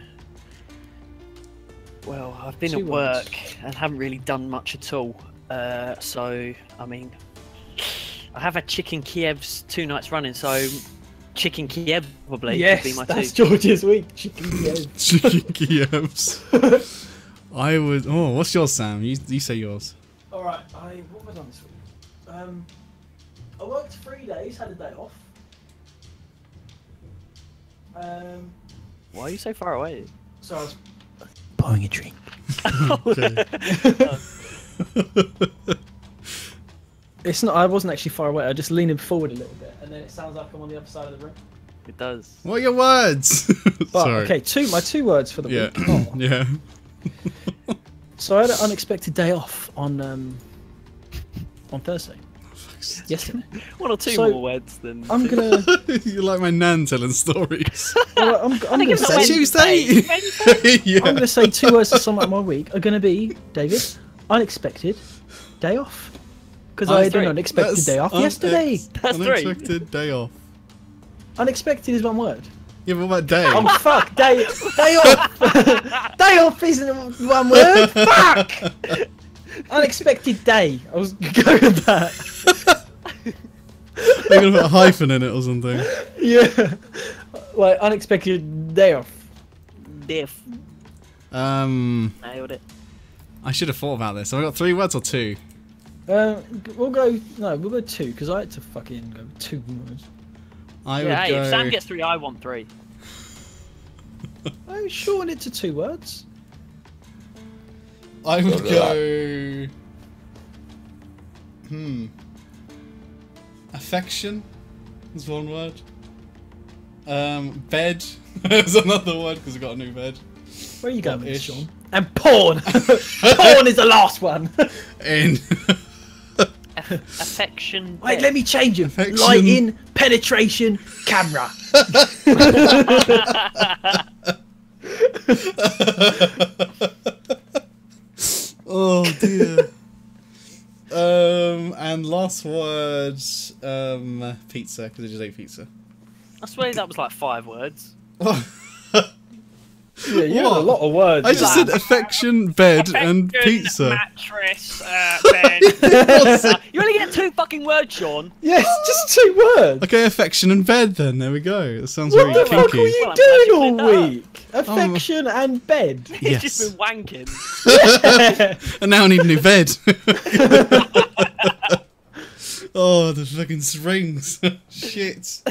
well, I've been Two at words. work and haven't really done much at all. Uh, so, I mean, I have had chicken Kievs two nights running, so chicken Kiev probably Yes, would be my that's two. George's week. Chicken Kiev. Chicken Kievs. I would. Oh, what's yours, Sam? You, you say yours. All right, I what have I done this week? Um, I worked three days, had a day off. Um, Why are you so far away? so I was Buying a drink. Okay. It's not. I wasn't actually far away. I just leaned forward a little bit, and then it sounds like I'm on the other side of the room. It does. What are your words? But, Sorry. okay, two. My two words for the Yeah. week. are- Yeah. So I had an unexpected day off on um on Thursday. Yesterday. One or two So, more words than. I'm two. gonna. You're like my nan telling stories. Well, I'm, I'm I gonna think it's say. not Tuesday. Wednesday. Yeah. I'm gonna say two words to sum up my week are gonna be David. Unexpected day off. Because I had three. an unexpected That's day off yesterday. unex- That's three. Unexpected day off. Unexpected is one word. Yeah, but what about day? Oh fuck! Day day off. Day off isn't one word. Fuck. Unexpected day. I was going with that. They're gonna put a hyphen in it or something. Yeah. Like unexpected day off. Diff. Um, Nailed it. I should have thought about this. Have I got three words or two? Um, we'll go. No, we'll go two because I had to fucking go with two words. I Yeah, would hey, go. if Sam gets three, I want three. I shortened it to two words. I would go. Hmm. Affection is one word. Um, bed is another word because I got a new bed. Where are you going with this, Ish. Sean? And porn. Porn is the last one. In. Aff- affection. Wait, let me change them. Affection. Lighting, penetration, camera. Oh dear. um, and last words, um, pizza because I just ate pizza. I swear that was like five words. Yeah, you had a What? lot of words. I just yeah. said affection, bed, and Affection, pizza. Mattress, uh, bed. Uh, you only get two fucking words, Sean. Yes, just two words. Okay, affection and bed then. There we go. That sounds What very the fuck were kinky. you Well, I'm glad you doing all cleared that week? Affection and bed. He's Yes. just been wanking. And now I need a new bed. Oh, the fucking springs. Shit.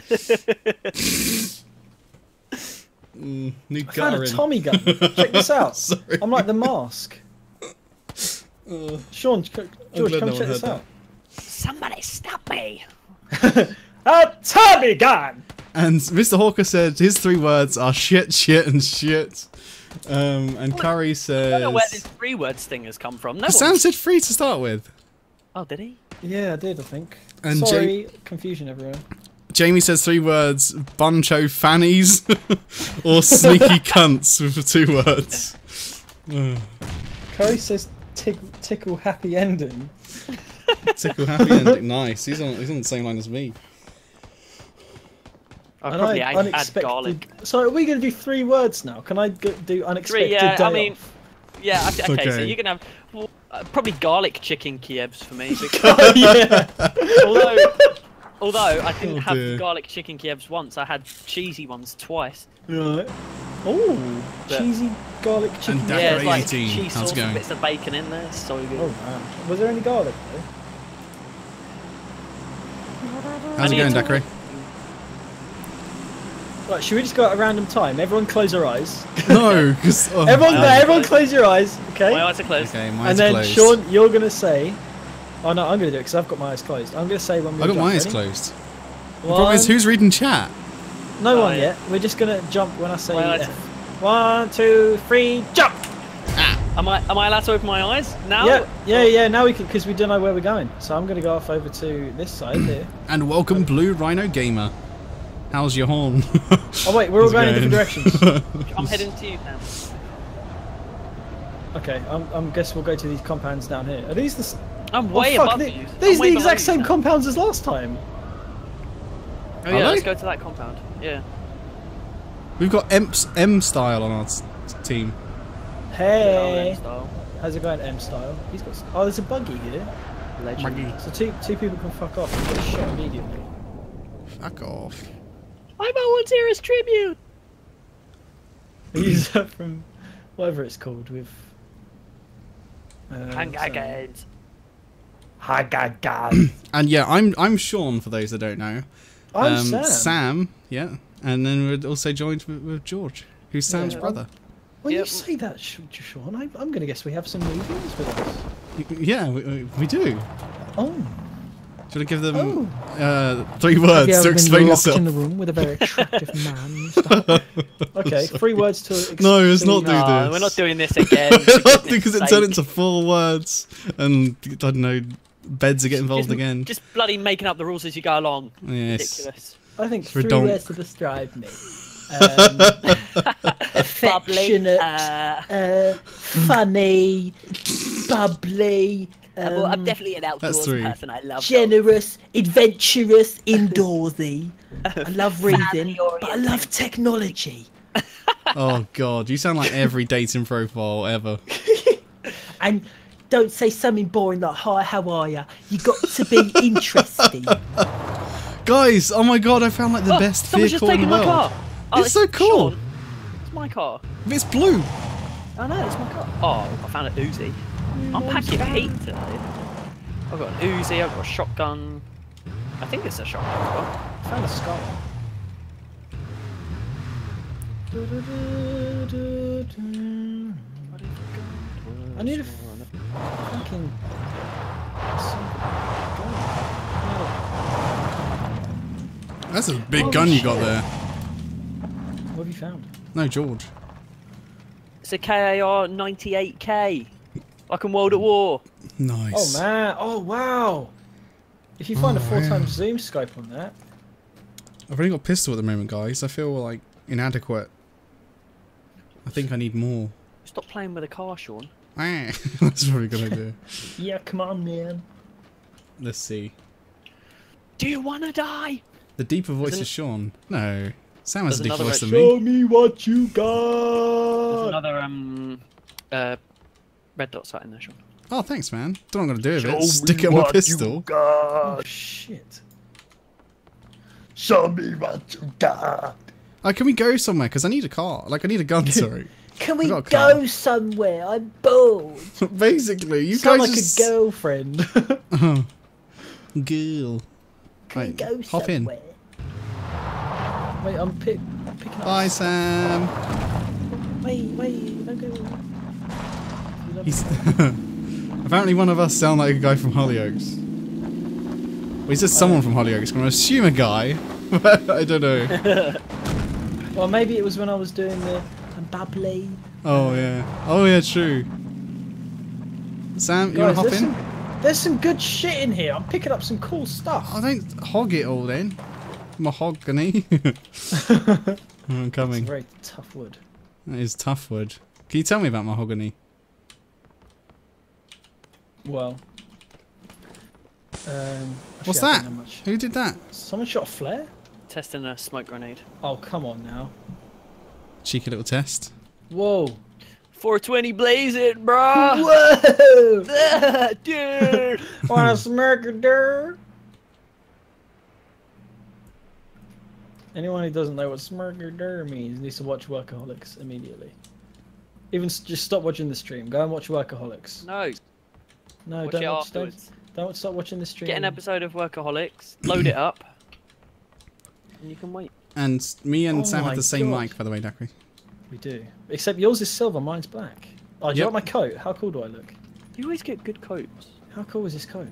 Mm, new I found gutter a in. Tommy gun. Check this out. Sorry. I'm like the mask. Oh, Sean, c- George, glad come no check one this heard out. Somebody stop me. A Tommy gun. And Mister Hawker said his three words are shit, shit, and shit. Um, and What? Curry I says... don't know where this three words thing has come from. No Sam one... said free to start with. Oh, did he? Yeah, I did, I think. And Sorry, Jay- confusion everyone. Jamie says three words, buncho fannies, or sneaky cunts with two words. Curry says tick, tickle happy ending. Tickle happy ending, nice. He's on, he's on the same line as me. I And probably I- add, add unexpected. garlic. So are we going to do three words now? Can I go, do unexpected Three, yeah, day I mean... off? Yeah, okay, okay, so Okay. you can have... Well, uh, probably garlic chicken Kievs for me. Because, Oh, yeah. although, although I didn't Oh, have dear. garlic chicken Kievs once, I had cheesy ones twice. Right. Oh, But- cheesy garlic chicken. And Yeah, Decorate it's like eighteen. cheese How's it sauce going? and bits of bacon in there. So good. Oh man, was there any garlic though? How's it I going, need to- Decorate? Right, should we just go at a random time? Everyone close their eyes. No, because... Oh, Everyone, my no, eyes are everyone closed. close your eyes, okay? My eyes are closed. Okay, mine's And then closed. Sean, you're gonna say. Oh no, I'm gonna do it because I've got my eyes closed. I'm gonna say when we. I got jump. my eyes Ready? closed. The One, problem is, who's reading chat? no Oh, one yeah. yet. We're just gonna jump when I say My eyes- F. One, two, three, jump! Am I am I allowed to open my eyes now? Yeah, yeah, yeah. Now we can because we don't know where we're going. So I'm gonna go off over to this side here. And welcome, Blue Rhino Gamer. How's your horn? Oh wait, we're all How's it going in different going? directions. I'm heading to you now. Okay, I'm, I'm guess we'll go to these compounds down here. Are these the? s- I'm Oh, way fuck, above the- you. These I'm are way the below exact you same now. compounds as last time. Oh Are yeah, let's they? go to that compound. Yeah. We've got Emps, M style on our s- team. Hey, Style. how's it going, M style? He's got. s- Oh, there's a buggy here. Legend. So two two people can fuck off and get shot immediately. Fuck off. I volunteer as tribute. He's uh, from whatever it's called with. Uh, Hangagans. Hagagad. And yeah, I'm I'm Sean for those that don't know. I'm Um, Sam. Sam, yeah, and then we're also joined with, with George, who's Sam's Yeah. brother. When Yep. you say that, Sh- Sean, I, I'm going to guess we have some movies with us. Y- Yeah, we, we- we do. Oh. Should I give them Oh. uh, three words to explain yourself? in the room with a very attractive man. Okay, three words to. Ex- No, it's to- not do No, this. we're not doing this again. Because it turned into four words, and I don't know, beds are getting involved just, again. Just bloody making up the rules as you go along. Yes. Ridiculous. I think It's three redonk. words to describe me. Um, affectionate, Uh, uh, funny, bubbly, uh, well, I'm um, definitely an outdoors That's three. person. I love generous, adventurous, indoorsy. I love reading, but I love technology. Oh god, you sound like every dating profile ever. And don't say something boring like, hi, how are ya? You got to be interesting. Guys, oh my god, I found like the Oh, best someone's just vehicle in taken the my world. car. Oh, It's so cool. Sean. It's my car. It's blue. Oh no, it's my car. Oh, I found an Uzi. I'm packing heat today. I've got an Uzi, I've got a shotgun. I think it's a shotgun as well. I found a skull. I need a fucking. That's a big Holy gun you got shit. there. What have you found? No, George. It's a K A R ninety-eight K. Like in World at War. Nice. Oh man! Oh wow! If you find Oh, a four yeah. times zoom scope on that, I've only got a pistol at the moment, guys. I feel like inadequate. I think I need more. Stop playing with a car, Sean. Ah, that's probably a good idea. yeah, come on, man. Let's see. Do you wanna die? The deeper voice There's an- is Sean. No. Sam has a There's deeper another voice than Show me. me what you There's got. another um uh red dot sight in there, Sean. Oh, thanks, man. Don't know what I'm going to do Show with me it. Stick it on my what pistol. you got. Oh shit! Show me what you got. Oh, can we go somewhere? Because I need a car. Like, I need a gun, sorry. Can I we got a go car. somewhere? I'm bored. Basically, you Sound guys like just... a girlfriend. Oh. Girl. Can we Right, go hop in. somewhere? Wait, I'm pick, picking up. Bye, Sam. Wait, wait, don't go. You love He's... me. Apparently one of us sound like a guy from Hollyoaks. Well, he says someone from Hollyoaks. I'm going to assume a guy. I don't know. Well, maybe it was when I was doing the bubbly. Oh yeah. Oh yeah, true. Sam, you Guys, wanna hop there's in? some, there's some good shit in here. I'm picking up some cool stuff. Oh, don't hog it all then. Mahogany. I'm It's coming. very tough wood. That is tough wood. Can you tell me about mahogany? Well. Um, What's actually, I that? don't know much. Who did that? Someone shot a flare? Testing a smoke grenade. Oh, come on now. Cheeky little test. Whoa. four twenty blaze it, bruh! Whoa! Dude! Wanna smirk a dir? Anyone who doesn't know what smirk or dir means needs to watch Workaholics immediately. Even s- just stop watching the stream. Go and watch Workaholics. No, No, watch don't it watch. Don't, afterwards. don't stop watching the stream. Get an episode of Workaholics, load it up, and you can wait. And me and Oh Sam my have the same God. mic, by the way, Dakri. We do. Except yours is silver, mine's black. Oh, do you Yep. like my coat? How cool do I look? You always get good coats. How cool is this coat?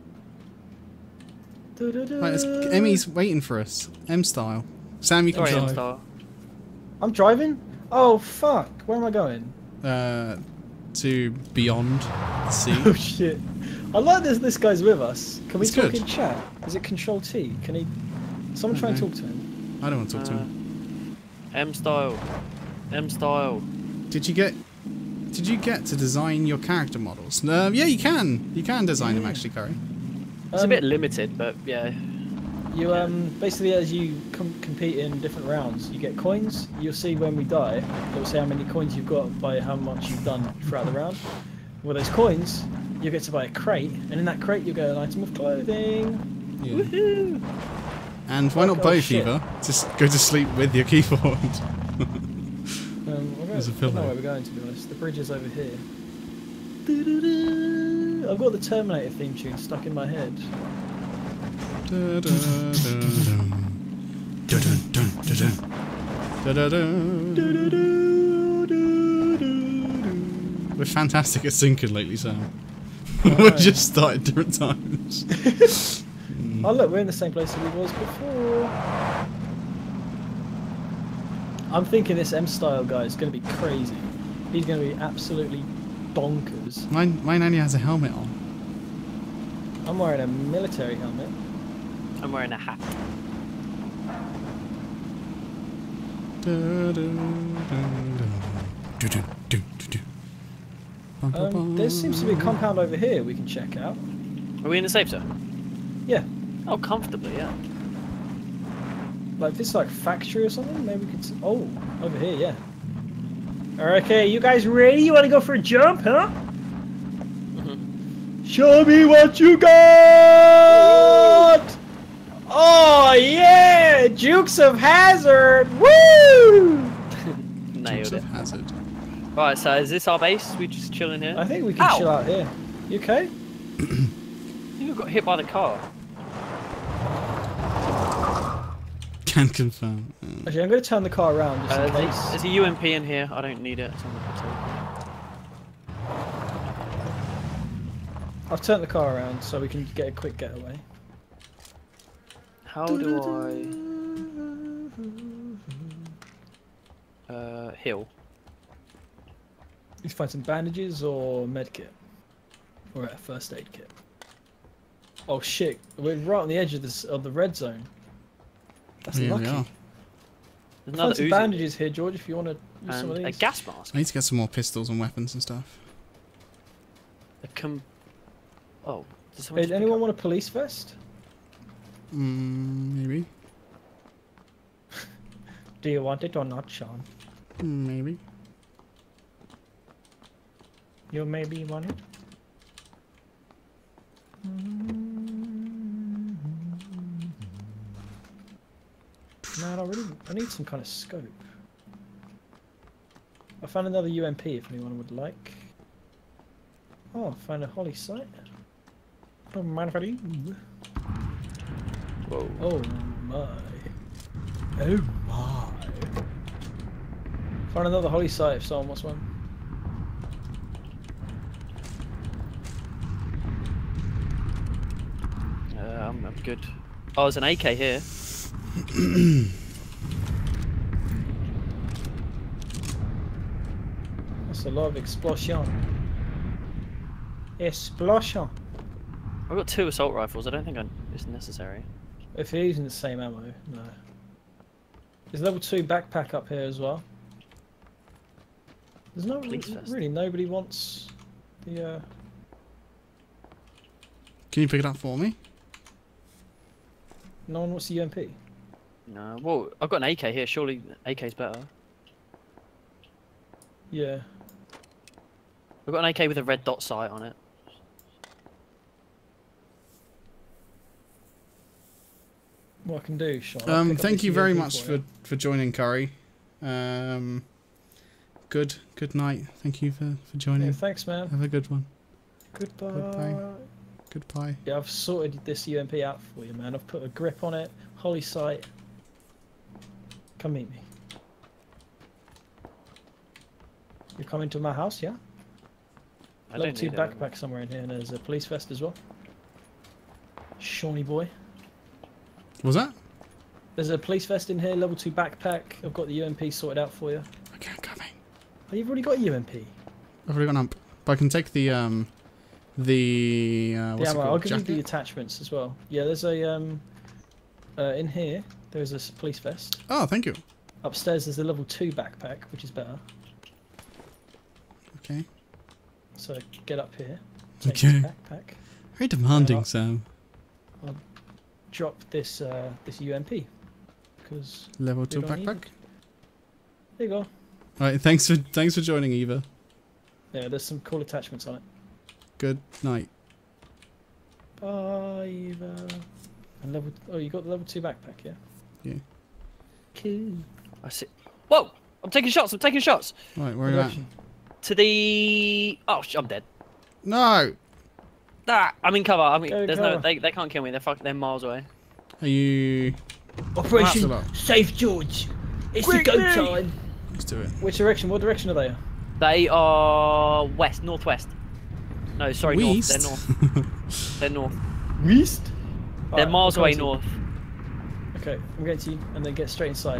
Right, it's, Emmy's waiting for us. M style. Sam, you can Sorry, Sorry. I'm drive. star. I'm driving? Oh, fuck. Where am I going? Uh, to beyond the sea. Oh, shit. I like this this guy's with us. Can we It's talk good. in chat? Is it Control T? Can he... Someone try and Okay. talk to him. I don't want to talk to Uh, him. M style. M style. Did you get? Did you get to design your character models? Um, yeah, you can. You can design them Yeah. actually, Curry. It's a Um, bit limited, but yeah. You um basically as you com compete in different rounds, you get coins. You'll see when we die. It'll say how many coins you've got by how much you've done throughout the round. With those coins, you get to buy a crate, and in that crate you get an item of clothing. Yeah. Woohoo! And why not Oh, both shit. either? Just go to sleep with your keyboard. Um, we're going, There's a I don't know pillow. where we're going to be honest. The bridge is over here. Doo-doo-doo. I've got the Terminator theme tune stuck in my head. Da, da, da, dum. Da, dun, dun, da, dun. Da, da, dun. Doo-doo-doo-doo-doo-doo. We're fantastic at syncing lately, Sam. I We've know. just started different times. Oh look, we're in the same place that we was before. I'm thinking this M-style guy is going to be crazy. He's going to be absolutely bonkers. Mine, mine only has a helmet on. I'm wearing a military helmet. I'm wearing a hat. Da, da, da, da. Du, du, du, du, du. Bum, bum, Um, bum. there seems to be a compound over here we can check out. Are we in the safe zone? Yeah, Oh, comfortably, yeah. like if it's like factory or something, maybe we could... s- Oh, over here, yeah. Okay, you guys ready? You want to go for a jump, huh? Mhm. Show me what you got! Oh, yeah! Dukes of Hazzard! Woo! Nailed Dukes it. of Hazzard. Right, so is this our base? We just chilling here? I think we can Ow! chill out here. You okay? I think we got hit by the car. Can confirm. Uh, Actually, I'm going to turn the car around just Uh, in there's, case. there's a U M P in here. I don't need it. It's on the patrol. I've turned the car around so we can get a quick getaway. How do I... Uh, heal. Let's find some bandages or med kit. Or a first aid kit. Oh shit, we're right on the edge of this of the red zone. That's here lucky. we are. There's Find another some Uzi bandages here, George, if you want to use some of and a these. gas mask. I need to get some more pistols and weapons and stuff. A com... Oh. Does someone Hey, just pick anyone up- want a police vest? Mm, maybe. Do you want it or not, Sean? Mm, maybe. You maybe want it? Man, I really I need some kind of scope. I found another U M P if anyone would like. Oh, I found a holly site. Oh, mind if I do? Whoa. Oh my. Oh my. Found another holly site if someone wants one. Uh, I'm, I'm good. Oh, there's an A K here. That's a lot of explosion. Explosion. I've got two assault rifles. I don't think I'm, it's necessary. If you're using the same ammo, no. There's level two backpack up here as well. There's no Police vest. really nobody wants the. Uh... Can you pick it up for me? No one wants the U M P. No. Well, I've got an A K here. Surely A K's better. Yeah. I've got an A K with a red dot sight on it. What I can do, Sean? I'll Um, pick up thank this you very U M P much for for you. for joining, Curry. Um, good good night. Thank you for for joining. Yeah, thanks, man. Have a good one. Goodbye. Goodbye. Goodbye. Yeah, I've sorted this U M P out for you, man. I've put a grip on it, holy sight. Come meet me. You're coming to my house, yeah? I Level don't two need backpack somewhere in here, and there's a police vest as well. Shawnee boy. What was that? There's a police vest in here, level two backpack. I've got the U M P sorted out for you. Okay, I'm coming. Oh, you've already got a U M P? I've already got an ump, but I can take the um, the uh, what's Yeah, it well, called? I'll give Jacket? you the attachments as well. Yeah, there's a um, uh, in here. There's a s- police vest. Oh, thank you. Upstairs, there's a level two backpack, which is better. Okay. So get up here. Take Okay. the backpack. Very demanding, Uh, Sam. Drop this uh, this U M P because Level two don't need backpack. there you go. All right. Thanks for thanks for joining, Eva. Yeah, there's some cool attachments on it. Good night. Bye, Eva. And level. Oh, you got the level two backpack, yeah. Yeah. Cool. I see. Whoa! I'm taking shots. I'm taking shots. Right, where are you at? Direction. To the. Oh, sh- I'm dead. No. Ah, I'm in cover. I mean, Go there's cover. no. They, they can't kill me. They're fuck. They're miles away. Are you? Operation Absolute. Save George. It's Quick, the go me. time. Let's do it. Which direction? What direction are they? They are west, northwest. No, sorry, West? north. They're north. They're north. West. They're Alright, miles I'm away coming to north. you. Okay, I'm going to you, and then get straight inside.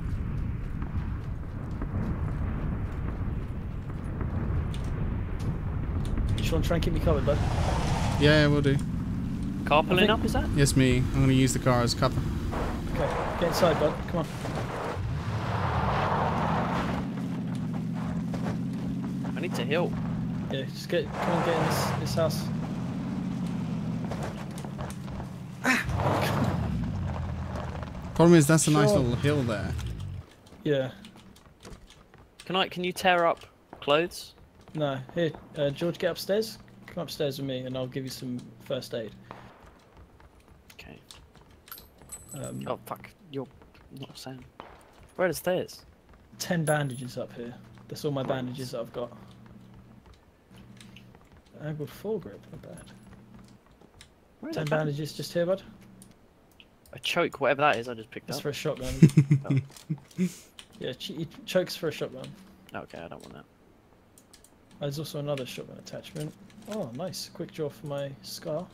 Sean, try and keep me covered, bud. Yeah, we'll do. Car pulling think- up, is that? Yes, me. I'm going to use the car as cover. Okay, get inside, bud. Come on. I need to heal. Yeah, just get. Come and get in this, this house. Problem is, that's a nice Sure. little hill there. Yeah. Can I? Can you tear up clothes? No. Here, uh, George, get upstairs. Come upstairs with me, and I'll give you some first aid. Okay. Um, Oh fuck! You're not saying. Where are the stairs? Ten bandages up here. That's all my bandages that I've got. Angled foregrip, not bad. Where are Ten the bandages just here, bud. A choke, whatever that is, I just picked That's up. for a shotgun. Yeah, ch he chokes for a shotgun. Okay, I don't want that. There's also another shotgun attachment. Oh, nice. Quick draw for my scar.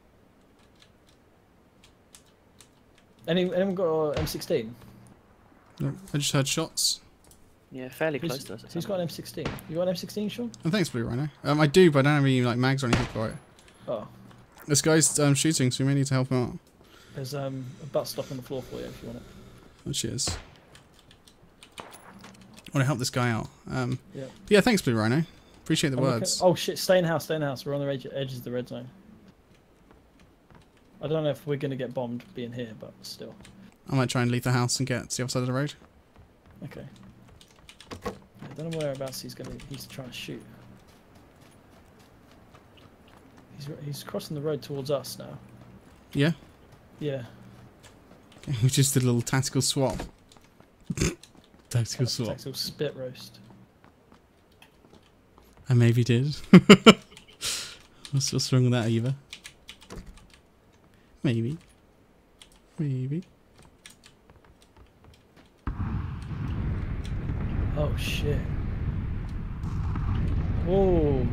Any, anyone got a M sixteen? No, I just heard shots. Yeah, fairly Who's, close to us. it who's sounds got an like. M sixteen? You got an M sixteen, Sean? And thanks, Blue Rhino. Um, I do, but I don't have any like mags or anything for it. Oh, This guy's um, shooting, so we may need to help him out. there's um, a butt stop on the floor for you if you want it. Oh, cheers. I want to help this guy out. Um, Yeah. yeah, thanks, Blue Rhino. Appreciate the I'm looking- words. Oh shit, stay in the house, stay in the house. We're on the edge, edges of the red zone. I don't know if we're going to get bombed being here, but still. I might try and leave the house and get to the other side of the road. Okay. I don't know whereabouts he's going to, he's trying to shoot. He's, he's crossing the road towards us now. Yeah? Yeah. Okay, we just did a little tactical swap. Tactical swap. Tactical spit roast. I maybe did. what's, what's wrong with that, Eva? Maybe. Maybe. Oh shit. Whoa.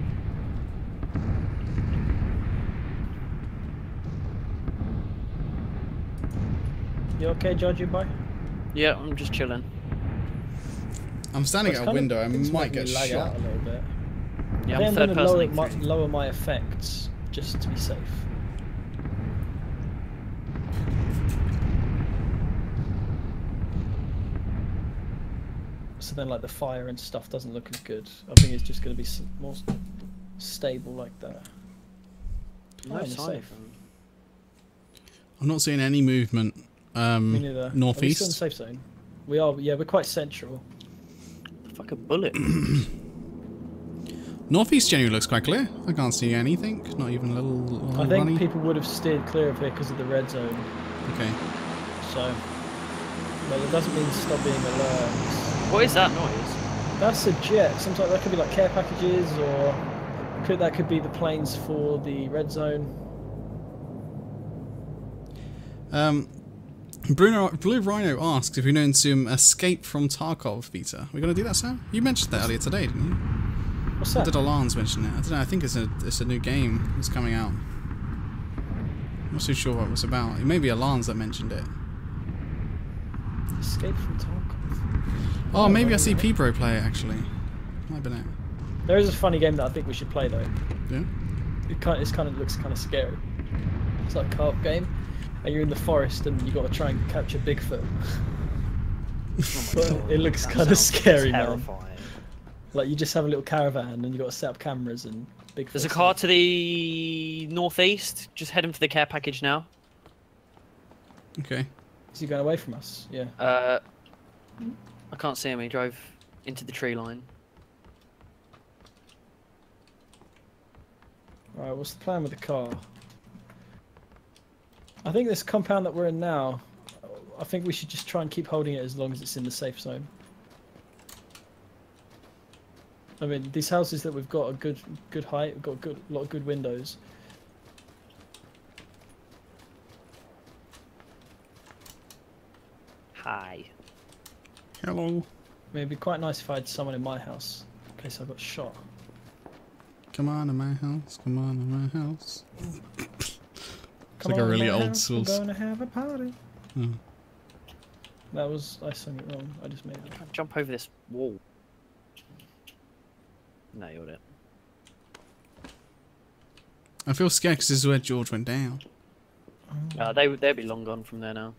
You okay, Georgie boy? Yeah, I'm just chilling. I'm standing It's at a kind of- window. I it's might making get me lag shot. out a little bit. Yeah, I I'm think third I'm gonna lower person. my, lower my effects just to be safe. So then, like the fire and stuff doesn't look as good. I think it's just going to be s- more s- stable like that. No Oh, I'm sign safe. of them. I'm not seeing any movement. Me Um, neither. Are we still in the northeast. safe zone? We are. Yeah, we're quite central. Fuck a bullet. Northeast generally looks quite clear. I can't see anything. Not even a little. little I think runny. people would have steered clear of here because of the red zone. Okay. So, well, it doesn't mean stop being alert. What is that noise? That's a jet. Sometimes that could be like care packages, or could that could be the planes for the red zone. Um, Bruno Blue Rhino asks if we're going to escape from Tarkov beta. We're going to do that, Sam? You mentioned that earlier today, didn't you? What's Or that? did Alans mention it? I don't know. I think it's a it's a new game that's coming out. I'm not too sure what it was about. It may be Alans that mentioned it. Escape from Tarkov. Oh, maybe I see P-Bro play it actually. Might have been it. There is a funny game that I think we should play though. Yeah. It kind, it's kind of looks kind of scary. It's like a co-op game, and you're in the forest and you got to try and capture Bigfoot. But it looks That kind of sounds scary, man. terrifying. Like you just have a little caravan and you got to set up cameras and Bigfoot. There's a car to the northeast. Just heading for the care package now. Okay. Is he going away from us? Yeah. Uh, I can't see him. He drove into the tree line. Alright, what's the plan with the car? I think this compound that we're in now, I think we should just try and keep holding it as long as it's in the safe zone. I mean, these houses that we've got are good, good height. We've got a good, lot of good windows. Hi. Hello. I mean, it'd be quite nice if I had someone in my house in case I got shot. Come on to my house. Come on to my house. It's Come like a on, really my old house, school. We're gonna have a party. Oh. That was I sung it wrong. I just made it. Can't jump over this wall. Nailed it. I feel scared because this is where George went down. Uh, they they'd be long gone from there now.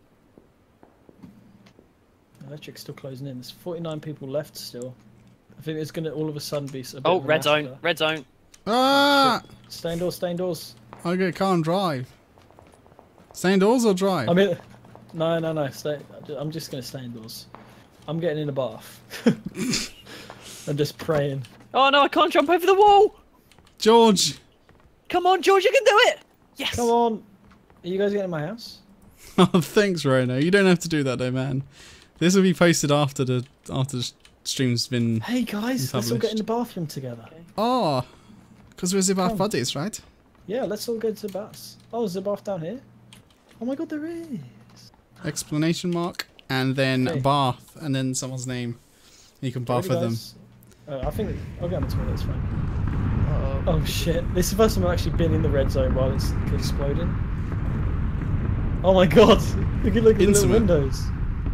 Electric's still closing in. There's forty-nine people left still. I think it's gonna all of a sudden be. A bit Oh, of a red zone, massacre. red zone. Ah! Stay indoors. Stay indoors. I get- can't drive. Stay indoors or drive? I mean, no, no, no. Stay. I'm just gonna stay indoors. I'm getting in a bath. I'm just praying. Oh no, I can't jump over the wall. George! Come on, George, you can do it. Yes. Come on. Are you guys getting in my house? Oh, thanks, Rhino. You don't have to do that, though, man. This will be posted after the after the stream's been. Hey guys, let's all get in Published. the bathroom together. Okay. Oh, because we're Zibath Come. buddies, right? Yeah, let's all go to the baths. Oh, there's a bath down here. Oh my god, there is. Explanation mark, and then Okay. bath, and then someone's name. You can bath Ready, with them. guys? Uh, I think I'll get on the toilet. It's fine. Uh-oh. Oh shit! This is the first time I've actually been in the red zone while it's exploding. Oh my god! Look at look at the little Intimate. windows.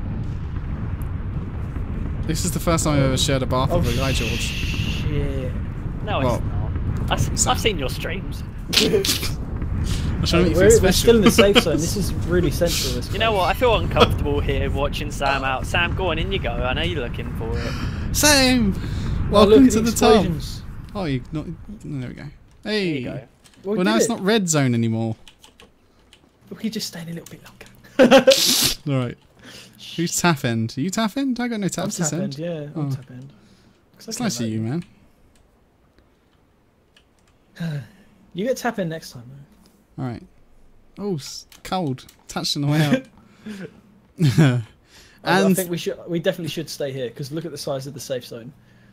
This is the first time I've ever shared a bath Oh with a guy, George. shit! No, Well, it's not. I've, Sam. I've seen your streams. I'm trying to make you We're, feel we're special. still in the safe zone. This is really central. This You know place. what? I feel uncomfortable here watching Sam out. Sam, go on, in you go. I know you're looking for it. Sam! Oh, Welcome look to at the top. explosions. Oh, you not. There we go. There Hey. you go. Well, Well, we now did it's it. not red zone anymore. We could just stay in a little bit longer. All right. Who's tap end? Are you tap end? I got no I'm taps to tap send. end, yeah. I'm Oh. tap end. It's nice of you, man. You get tap in next time, though. All right. Oh, s- cold. Touched on the way out. I- I And think we should. We definitely should stay here because look at the size of the safe zone.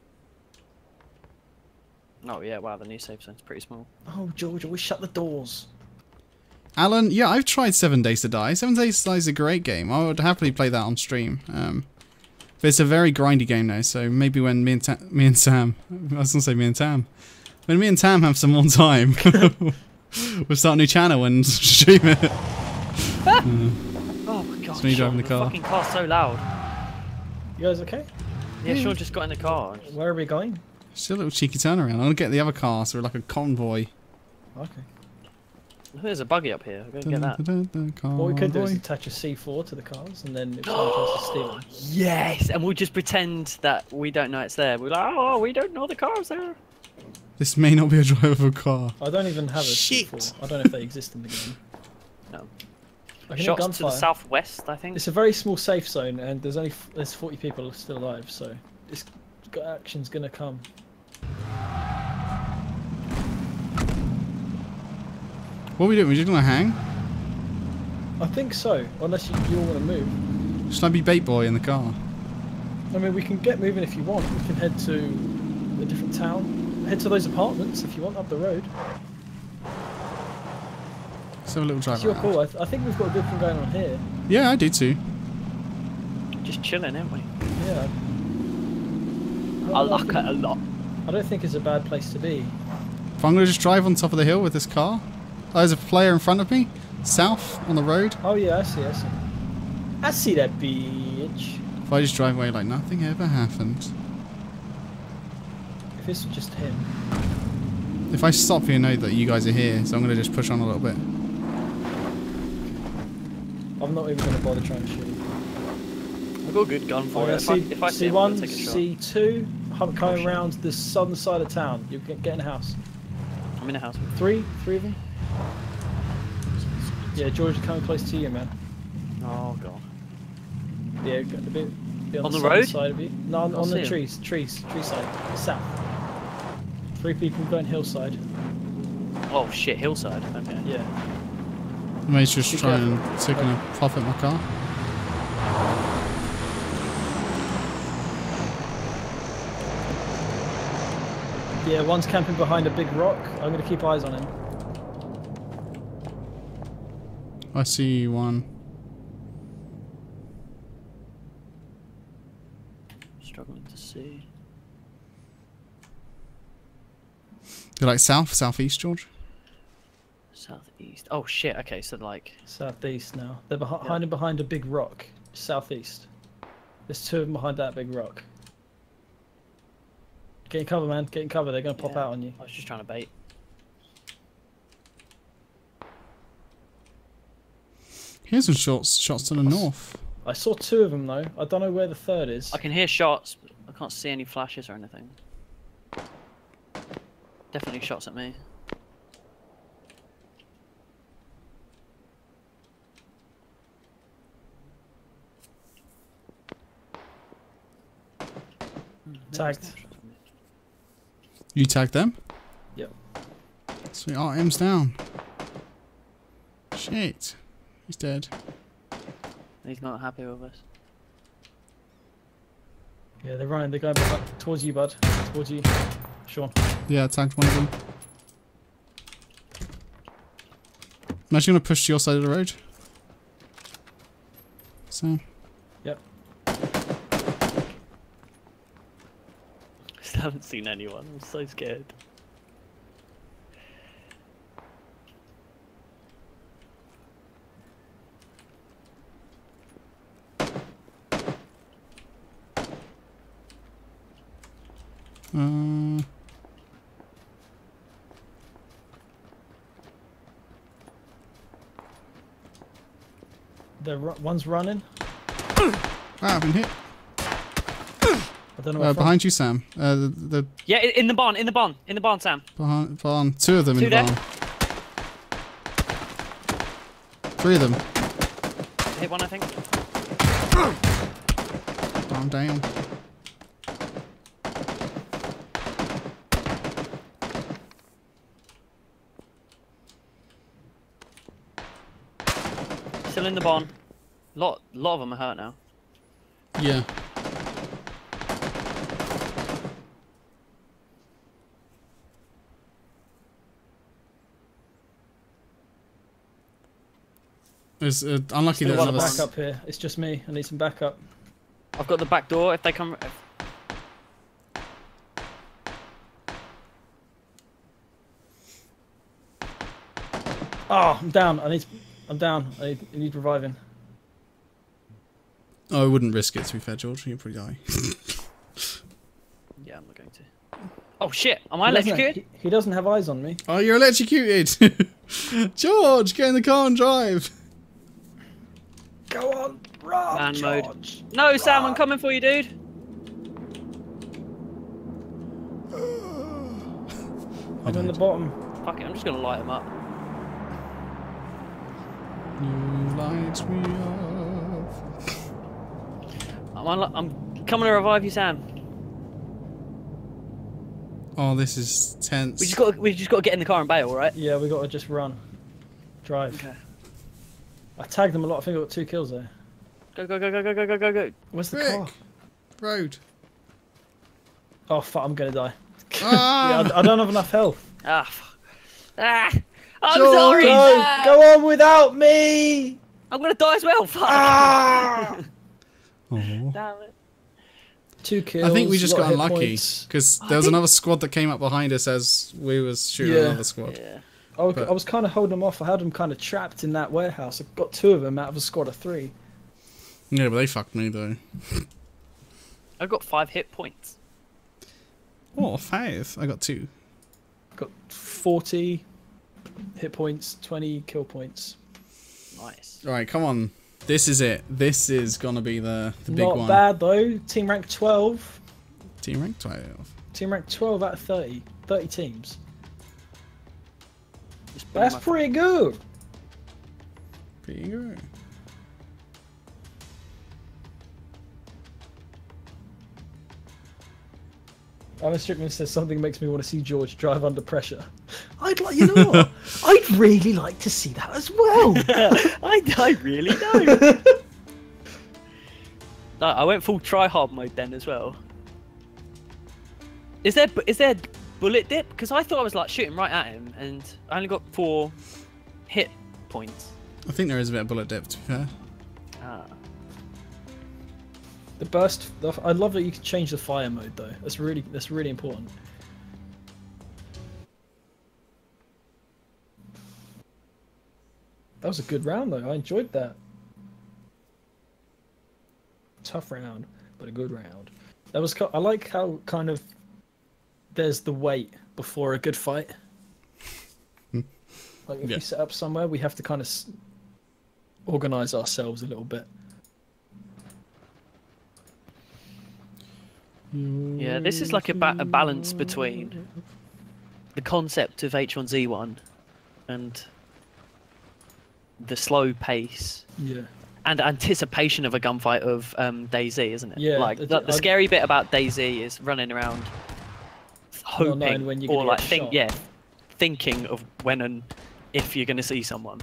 Oh yeah, wow, the new safe zone's pretty small. Oh, George, we shut the doors. Alan, yeah, I've tried Seven Days to Die. Seven Days to Die is a great game. I would happily play that on stream. Um, but it's a very grindy game though, so maybe when me and Ta me and Sam, I was gonna say me and Tam, when me and Tam have some more time, we'll start a new channel and stream it. Oh my God, It's me Sean, driving the car. fucking car's so loud. You guys okay? Yeah, Sean just got in the car. Where are we going? Just a little cheeky turnaround. I'm gonna get the other car, so we're like a convoy. Okay. There's a buggy up here. Go get that. What we could do is attach a C four to the cars, and then if someone tries to steal them. Yes, and we'll just pretend that we don't know it's there. We're like, oh, we don't know the car's there. This may not be a drivable car. I don't even have a Shit. C four. I don't know if they exist in the game. No. I can hear Shots to gunfire. the southwest, I think. It's a very small safe zone, and there's only f there's forty people still alive, so this action's gonna come. What are we doing? We're just gonna hang? I think so, unless you, you all want to move. Should I be bait boy in the car? I mean, we can get moving if you want. We can head to a different town. Head to those apartments if you want, up the road. Let's have a little drive It's your around. call. I, th I think we've got a good thing going on here. Yeah, I do too. Just chilling, aren't we? Yeah. I like it a lot. I don't think it's a bad place to be. If I'm gonna just drive on top of the hill with this car. Oh, there's a player in front of me. South on the road. Oh yeah, I see, I see. I see that bitch. If I just drive away like nothing ever happened. If it's just him. If I stop here, know that you guys are here, so I'm gonna just push on a little bit. I'm not even going to bother trying to shoot. I've got a good gun for Oh, it. yeah, If I, C, if I see C him, I'm one, gonna take a shot. C two, hum- coming shit. around the southern side of town. You get, get in a house. I'm in a house. Three, three of them. Yeah, George is coming close to you, man. Oh god. Yeah, got a bit, bit on, On the, the southern road? side of you. No, on, Can't on the see 'em. trees, trees, tree side, south. Three people going hillside. Oh shit, hillside. Okay. Yeah. I may just Be try and careful. take a pop at my car. Yeah, one's camping behind a big rock. I'm going to keep eyes on him. I see one. Struggling to see. You're like south, southeast, George? Southeast. Oh shit. Okay, so like. Southeast now. They're behi Yeah. hiding behind a big rock. Southeast. There's two of them behind that big rock. Get in cover, man. Get in cover. They're going to pop Yeah. out on you. I was just trying to bait. Here's some shots, shots to the north. I saw two of them, though. I don't know where the third is. I can hear shots. But I can't see any flashes or anything. Definitely shots at me. Hmm, maybe it's Tagged. not shots at me. You tagged them? Yep. Sweet. Oh, M's down. Shit. He's dead. He's not happy with us. Yeah, they're running. They're going behind, towards you, bud. Towards you. Sean. Yeah, I tagged one of them. I'm actually going to push to your side of the road. So. Yep. Still haven't seen anyone. I'm so scared. Uh, The ru one's running. ah, I've been hit. I don't know Uh, where behind you, Sam. Uh, the, the Yeah, i- in the barn. In the barn. In the barn, Sam. behind, barn. Two of them Two in the there? barn. Three of them. Hit one, I think. Calm down. Still in the barn. Lot, lot of them are hurt now. Yeah. It's uh, unlucky Still there's one another. back s- backup here. It's just me. I need some backup. I've got the back door. If they come, if, Oh, I'm down. I need. I'm down. I need, I need reviving. Oh, I wouldn't risk it, to be fair, George. You'd probably die. Yeah, I'm not going to. Oh shit! Am I He doesn't- electrocuted? He, he doesn't have eyes on me. Oh, you're electrocuted! George, get in the car and drive! Go on, run, Man mode. George. No, Sam, I'm coming for you, dude. I'm in the bottom. Fuck it, I'm just gonna light him up. You light me up. I'm, unlo- I'm coming to revive you, Sam. Oh, this is tense. We just got we just got to get in the car and bail, right? Yeah, we got to just run. Drive. Okay. I tagged them a lot. I think I got two kills there. Go go go go go go go go go. Where's the Quick. car? Road. Oh fuck! I'm gonna die. Ah! Yeah, I, I don't have enough health. Ah. Fuck. Ah. I'm George, sorry. Go, Ah. go on without me. I'm gonna die as well. Fuck. Ah! Oh. Damn it. Two kills. I think we just lot got of hit unlucky points. because I there was think- another squad that came up behind us as we was shooting Yeah. another squad. Yeah. I was, But- I was kind of holding them off. I had them kind of trapped in that warehouse. I got two of them out of a squad of three. Yeah, but they fucked me though. I got five hit points. Oh, five. I got two. Got forty hit points, twenty kill points. Nice. All right, come on. This is it. This is gonna be the the big Not one. bad though. Team rank twelve. Team rank twelve. Team rank twelve out of thirty. thirty teams. Just put That's my- pretty good. Pretty good. Alan Strickland says something makes me want to see George drive under pressure. I'd like, you know what? I'd really like to see that as well. I, I really don't. No, I went full try hard mode then as well. Is there is there bullet dip? Because I thought I was like shooting right at him, and I only got four hit points. I think there is a bit of bullet dip, to be fair. Ah. The burst. The, I love that you can change the fire mode though. That's really that's really important. That was a good round though. I enjoyed that. Tough round, but a good round. That was. ki- I like how kind of there's the wait before a good fight. Like if Yeah. we set up somewhere, we have to kind of s- organize ourselves a little bit. Yeah, this is like a, ba- a balance between the concept of H one Z one and the slow pace Yeah. and anticipation of a gunfight of um, DayZ, isn't it? Yeah, Like it- the, the I- scary bit about DayZ is running around hoping knowing when you're or gonna like get think shot. yeah, thinking of when and if you're going to see someone.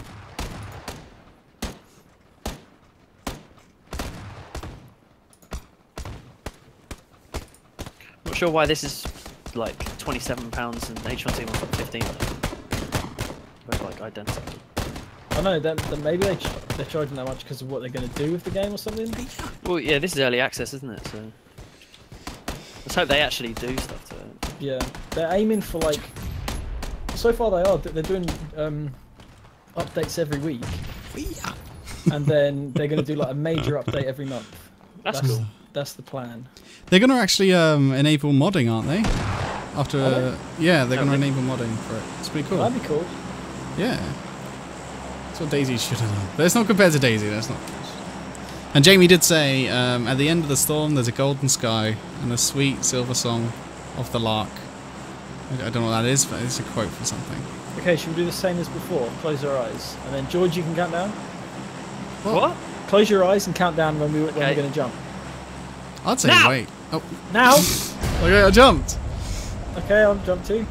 Not sure why this is like twenty-seven pounds and H one Z one's like fifteen. Both like identical. I know that, that maybe they ch- they're charging that much because of what they're going to do with the game or something. Well, yeah, this is early access, isn't it? So let's hope they actually do stuff to it. Yeah, they're aiming for like. So far they are. They're doing um, updates every week, and then they're going to do like a major update every month. That's, That's cool. That's the plan. They're gonna actually um, enable modding, aren't they? After, Are they? uh, yeah, they're Oh, gonna they- enable modding for it. It's pretty cool. That'd be cool. Yeah. That's what Daisy should have done. But it's not compared to Daisy, that's not. And Jamie did say, um, at the end of the storm there's a golden sky and a sweet silver song of the lark. I I don't know what that is, but it's a quote from something. Okay, should we do the same as before? Close our eyes, and then George, you can count down. What? Close your eyes and count down when we when we're Okay. going to jump. I'd say Now! wait. Oh, Now. okay, I jumped. Okay, I'll jump too.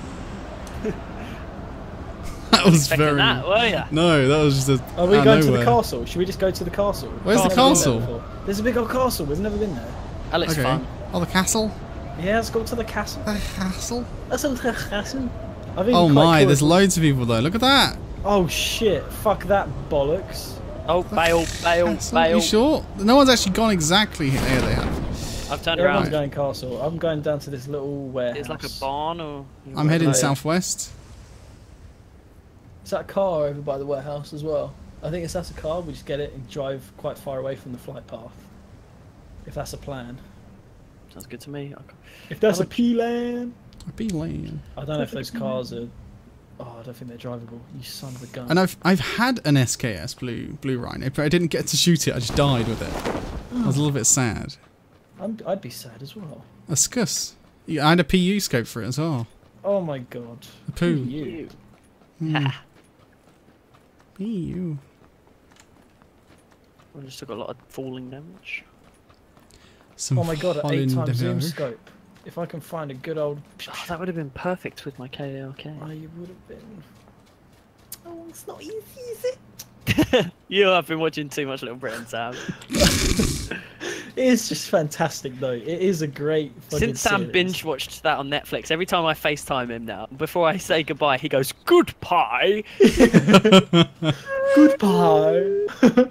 That was Expecting very... that, were ya? No, that was just a... Are we out of going to the nowhere. castle? Should we just go to the castle? Where's the I've never been there castle? before. There's a big old castle. We've never been there. That looks Okay. fun. Oh, the castle? Yeah, let's go to the castle. The castle? Let's go to the castle. I think Oh it'd be quite my, cool there's if- loads of people there. Look at that. Oh shit! Fuck that bollocks. Oh, bail, bail, Castle? Are bail. you sure? No one's actually gone exactly here. There they have. I've turned Everyone's around. going castle. I'm going down to this little warehouse. It's like a barn or... I'm heading know. southwest. Is that car over by the warehouse as well? I think it's that's a car. We just get it and drive quite far away from the flight path. If that's a plan. Sounds good to me. Okay. If that's a P-Lan. A P-Lan. I don't know if those cars are... Oh, I don't think they're drivable. You son of a gun. And I've I've had an S K S Blue Blue Rhino, but I didn't get to shoot it. I just died with it. I was a little bit sad. I'm, I'd be sad as well. A scuss. Yeah, I had a P U scope for it as well. Oh my god. A poo. You. Mm. P U. I just took a lot of falling damage. Some Oh my god, an Holland eight times zoom damage. scope. If I can find a good old... Oh, that would have been perfect with my K L K. Oh, you would have been... Oh, it's not easy, is it? You have been watching too much Little Britain, Sam. It is just fantastic, though. It is a great fucking Since Sam series. binge watched that on Netflix, every time I FaceTime him now, before I say goodbye, he goes, "Good pie." Goodbye.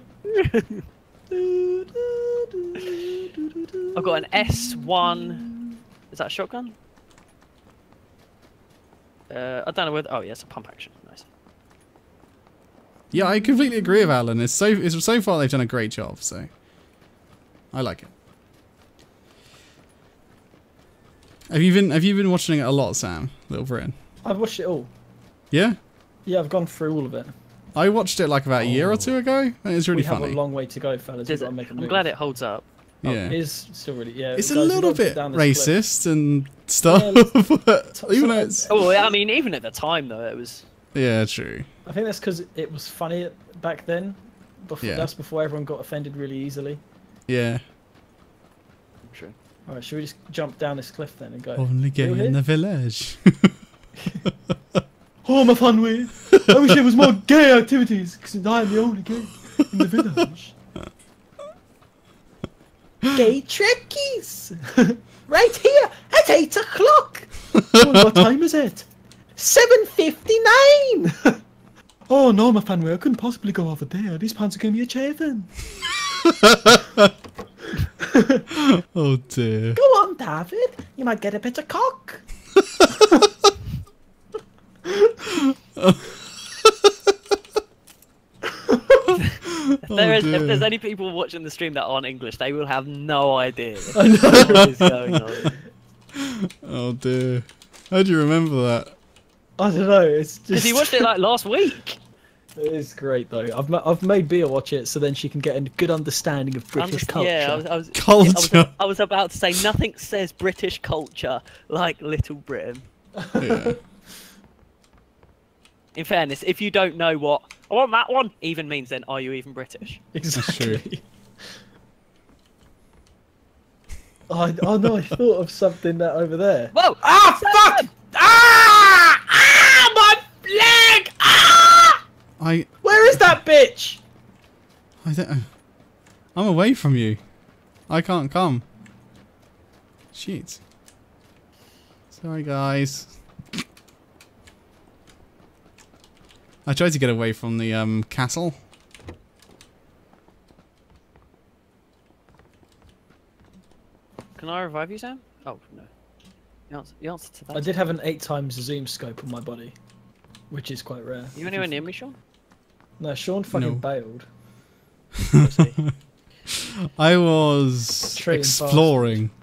I've got an S one. Is that a shotgun? Uh, I don't know whether. Oh, yeah, it's a pump action. Nice. Yeah, I completely agree with Alan. It's so it's so far they've done a great job. So I like it. Have you been Have you been watching it a lot, Sam? Little Britain. I've watched it all. Yeah. Yeah, I've gone through all of it. I watched it like about a year or two ago, and it was really we have funny. a long way to go, fellas. We've Does got it- to make a I'm move. glad it holds up. Yeah. It is still really, yeah. It's a guys, we've little got to bit put down this clip. racist and stuff, Yeah, but t- even though so- it's Oh, I mean, even at the time though, it was. yeah, true. I think that's because it was funny back then. Before, Yeah. That's before everyone got offended really easily. Yeah. True. Alright, should we just jump down this cliff then and go? Only gay Still in here? the village. Oh, my fun with. I wish there was more gay activities, because I'm the only gay in the village. Gay trekkies! Right here at eight o'clock! Oh, what time is it? seven fifty-nine! Oh no, my fanway, I couldn't possibly go over there. These pants are giving me a chafing. Oh dear. Go on, David. You might get a bit of cock. If, there Oh, is, if dear. there's any people watching the stream that aren't English, they will have no idea I know. what is going on. Oh dear. How do you remember that? I don't know, it's just... Because he watched it like last week. It is great though. I've ma- I've made Bea watch it so then she can get a good understanding of British Underst- culture. Yeah, I was, I was, Culture. I was, I was about to say nothing says British culture like Little Britain. Yeah. In fairness, if you don't know what I want that one even means, then are you even British? Exactly. Oh, oh no, I thought of something that over there. Whoa! Ah, fuck! Ah! Ah! My leg! Ah! I Where is that bitch? I don't. I'm away from you. I can't come. Shit. Sorry, guys. I tried to get away from the um castle. Can I revive you, Sam? Oh no. The answer, the answer to that. I did have an eight times zoom scope on my body, which is quite rare. You anywhere near me, Sean? No, Sean fucking No. bailed. I was Traitor exploring.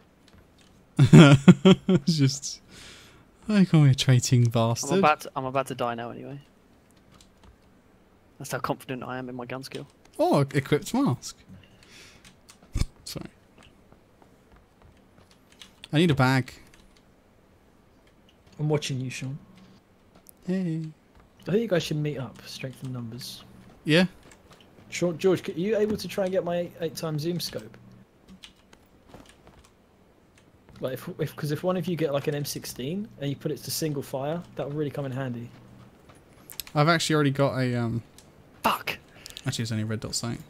Just. I call me a traiting I'm bastard. about to, I'm about to die now anyway. That's how confident I am in my gun skill. Oh, equipped mask. Sorry. I need a bag. I'm watching you, Sean. Hey. I think you guys should meet up, strength in numbers. Yeah. Sean, George, are you able to try and get my eight, eight times zoom scope? Like, if if because if one of you get like an M sixteen and you put it to single fire, that would really come in handy. I've actually already got a um. Fuck! Actually, it's only a red dot sight.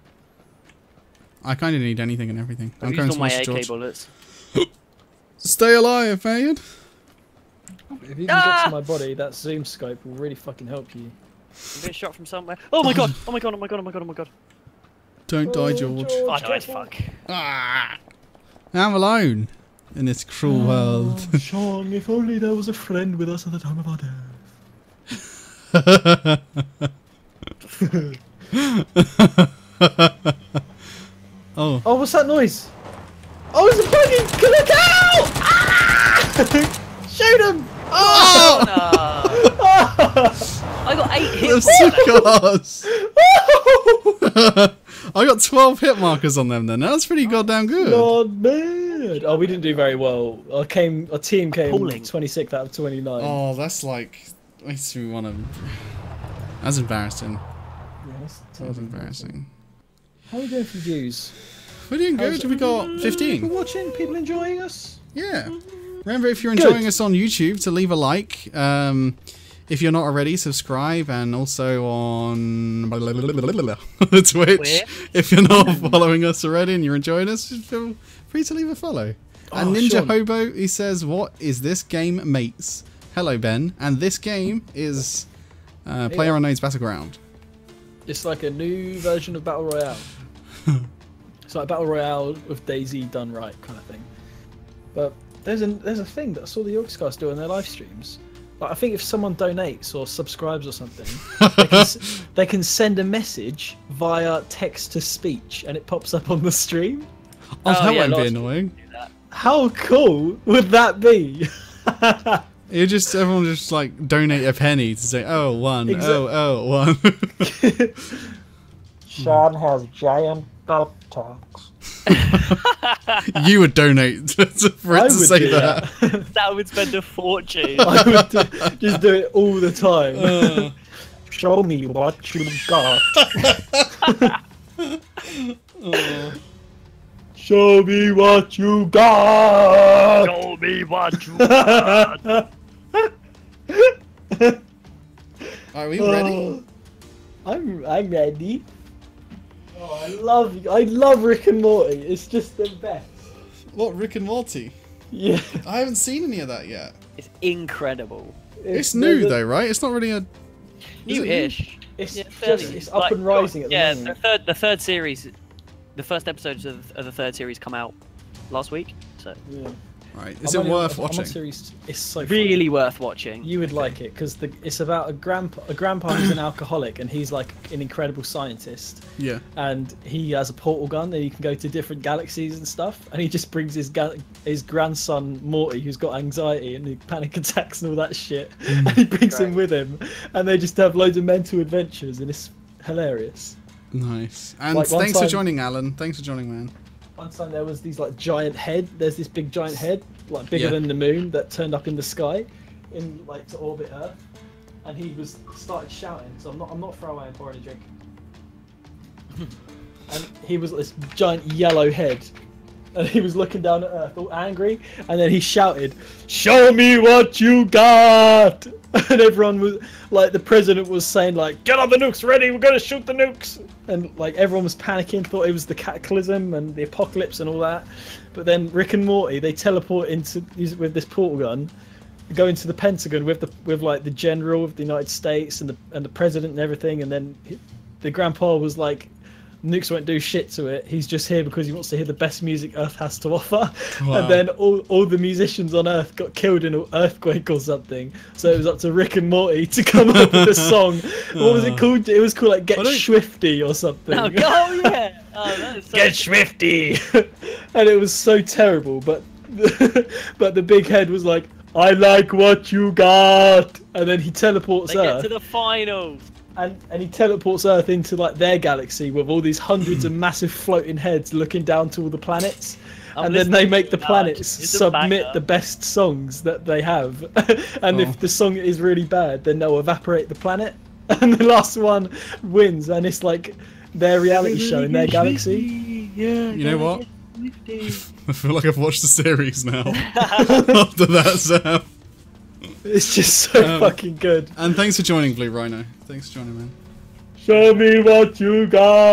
I kind of need anything and everything. I've I'm used going all to my watch A K George. bullets. Stay alive, man. If you can Ah! get to my body, that zoom scope will really fucking help you. I'm being shot from somewhere. Oh my god! Oh my god! Oh my god! Oh my god! Oh my god! Don't die, Oh, George. I died. careful. Fuck. Ah. Now I'm alone in this cruel world. Oh, Sean, if only there was a friend with us at the time of our death. Oh. Oh, what's that noise? Oh, it's a buggy! Look out! Ah! Shoot him! Oh no! I got eight hits. Cars. I got twelve hit markers on them then. That's pretty goddamn good. Not bad. Oh, we didn't do very well. I came. Our team came Appalling. twenty-sixth out of twenty-nine. Oh, that's like makes me want to. That's embarrassing. Yeah, that's That's terrible. embarrassing. How are we doing for views? We're doing How's good. We got People fifteen. watching? People enjoying us? Yeah. Remember, if you're Good. enjoying us on YouTube, to leave a like. Um, if you're not already, subscribe, and also on Twitch. Where? If you're not following us already and you're enjoying us, just feel free to leave a follow. and Oh, Ninja Sean. Hobo, he says, "What is this game, mates?" Hello, Ben. And this game is uh, PlayerUnknown'S Battleground. It's like a new version of Battle Royale. It's like Battle Royale with DayZ done right, kind of thing. But there's a there's a thing that I saw the Yorkscast do on their live streams. Like, I think if someone donates or subscribes or something, they, can, s- they can send a message via text to speech, and it pops up on the stream. Oh, Oh, that yeah, won't be lots- annoying. How cool would that be? You just everyone just like donate a penny to say, "Oh, one, Exa- oh, oh, one." Sean has giant belt talks. You would donate to, to- for it I to would say do that. That would spend a fortune. I would do, just do it all the time. Uh, Show me what you got. Show me what you got. Show me what you got. are we ready? Oh, I'm I'm ready. Oh, I love I love Rick and Morty. It's just the best. What, Rick and Morty? Yeah, I haven't seen any of that yet. It's incredible. It's new there's a- though, right? It's not really a. Is it new? New-ish. It's Yeah, just fairly- it's up like, and rising at the yeah, moment. the third, the third series, the first episodes of, of the third series come out last week. So Yeah. Right. Is I'm it only- worth I'm on watching? series, it's so funny. really worth watching. You would like it because it's about a grandpa. A grandpa who's an alcoholic, and he's like an incredible scientist. Yeah. And he has a portal gun, and he can go to different galaxies and stuff. And he just brings his ga- his grandson Morty, who's got anxiety and panic attacks and all that shit, and he brings him with him, and they just have loads of mental adventures, and it's hilarious. Nice. And Like, one thanks for time- joining, Alan. Thanks for joining, man. One time there was these like giant head. There's this big giant head, like bigger Yeah. than the moon, that turned up in the sky, in like to orbit Earth, and he was started shouting. So I'm not I'm not throwing away and pouring a drink. And he was this giant yellow head, and he was looking down at Earth, all angry, and then he shouted, "Show me what you got!" And everyone was like, the president was saying like, "Get on the nukes, ready, we're gonna shoot the nukes!" And like everyone was panicking, thought it was the cataclysm and the apocalypse and all that. But then Rick and Morty, they teleport into with this portal gun, go into the Pentagon with the with like the general of the United States and the and the president and everything. And then he- the grandpa was like, "Nukes won't do shit to it. He's just here because he wants to hear the best music Earth has to offer." Wow. And then all, all the musicians on Earth got killed in an earthquake or something. So it was up to Rick and Morty to come up with a song. What was it called? It was called like I Get don't- Swifty or something. Oh, oh yeah. Oh, that is so Get Swifty. And it was so terrible. But but the big head was like, "I like what you got." And then he teleports They get Earth. to the finals. And, and he teleports Earth into like their galaxy with all these hundreds of massive floating heads looking down to all the planets. I'm And then they listening make the to that. planets It's a submit banger. the best songs that they have. And Oh. if the song is really bad, then they'll evaporate the planet. And the last one wins. And it's like their reality show in their galaxy. Yeah. You know what? I feel like I've watched the series now. After that, Sam. It's just so Um, fucking good. And thanks for joining, Blue Rhino. Thanks for joining, man. Show me what you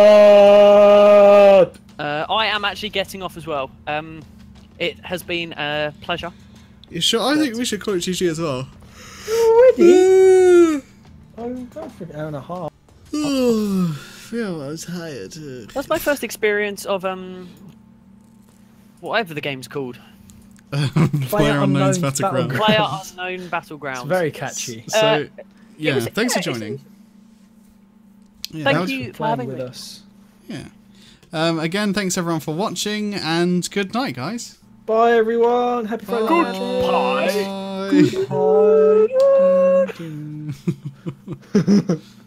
got. Uh, I am actually getting off as well. Um, it has been a pleasure. You sure? I think we should call it G G as well. Already? I'm going for an hour and a half. Oh, feel I was tired. That's my first experience of um, whatever the game's called. PlayerUnknown'S Unknown's Battleground. Battleground. Player Unknown Battleground. It's very catchy. So, Uh, yeah, was- thanks yeah, for it's- joining. Yeah, Thank that was- you for playing having with me. us. Yeah. Um, again, thanks everyone for watching, and good night, guys. Bye everyone. Happy Friday. Bye. Goodbye. Bye. Goodbye.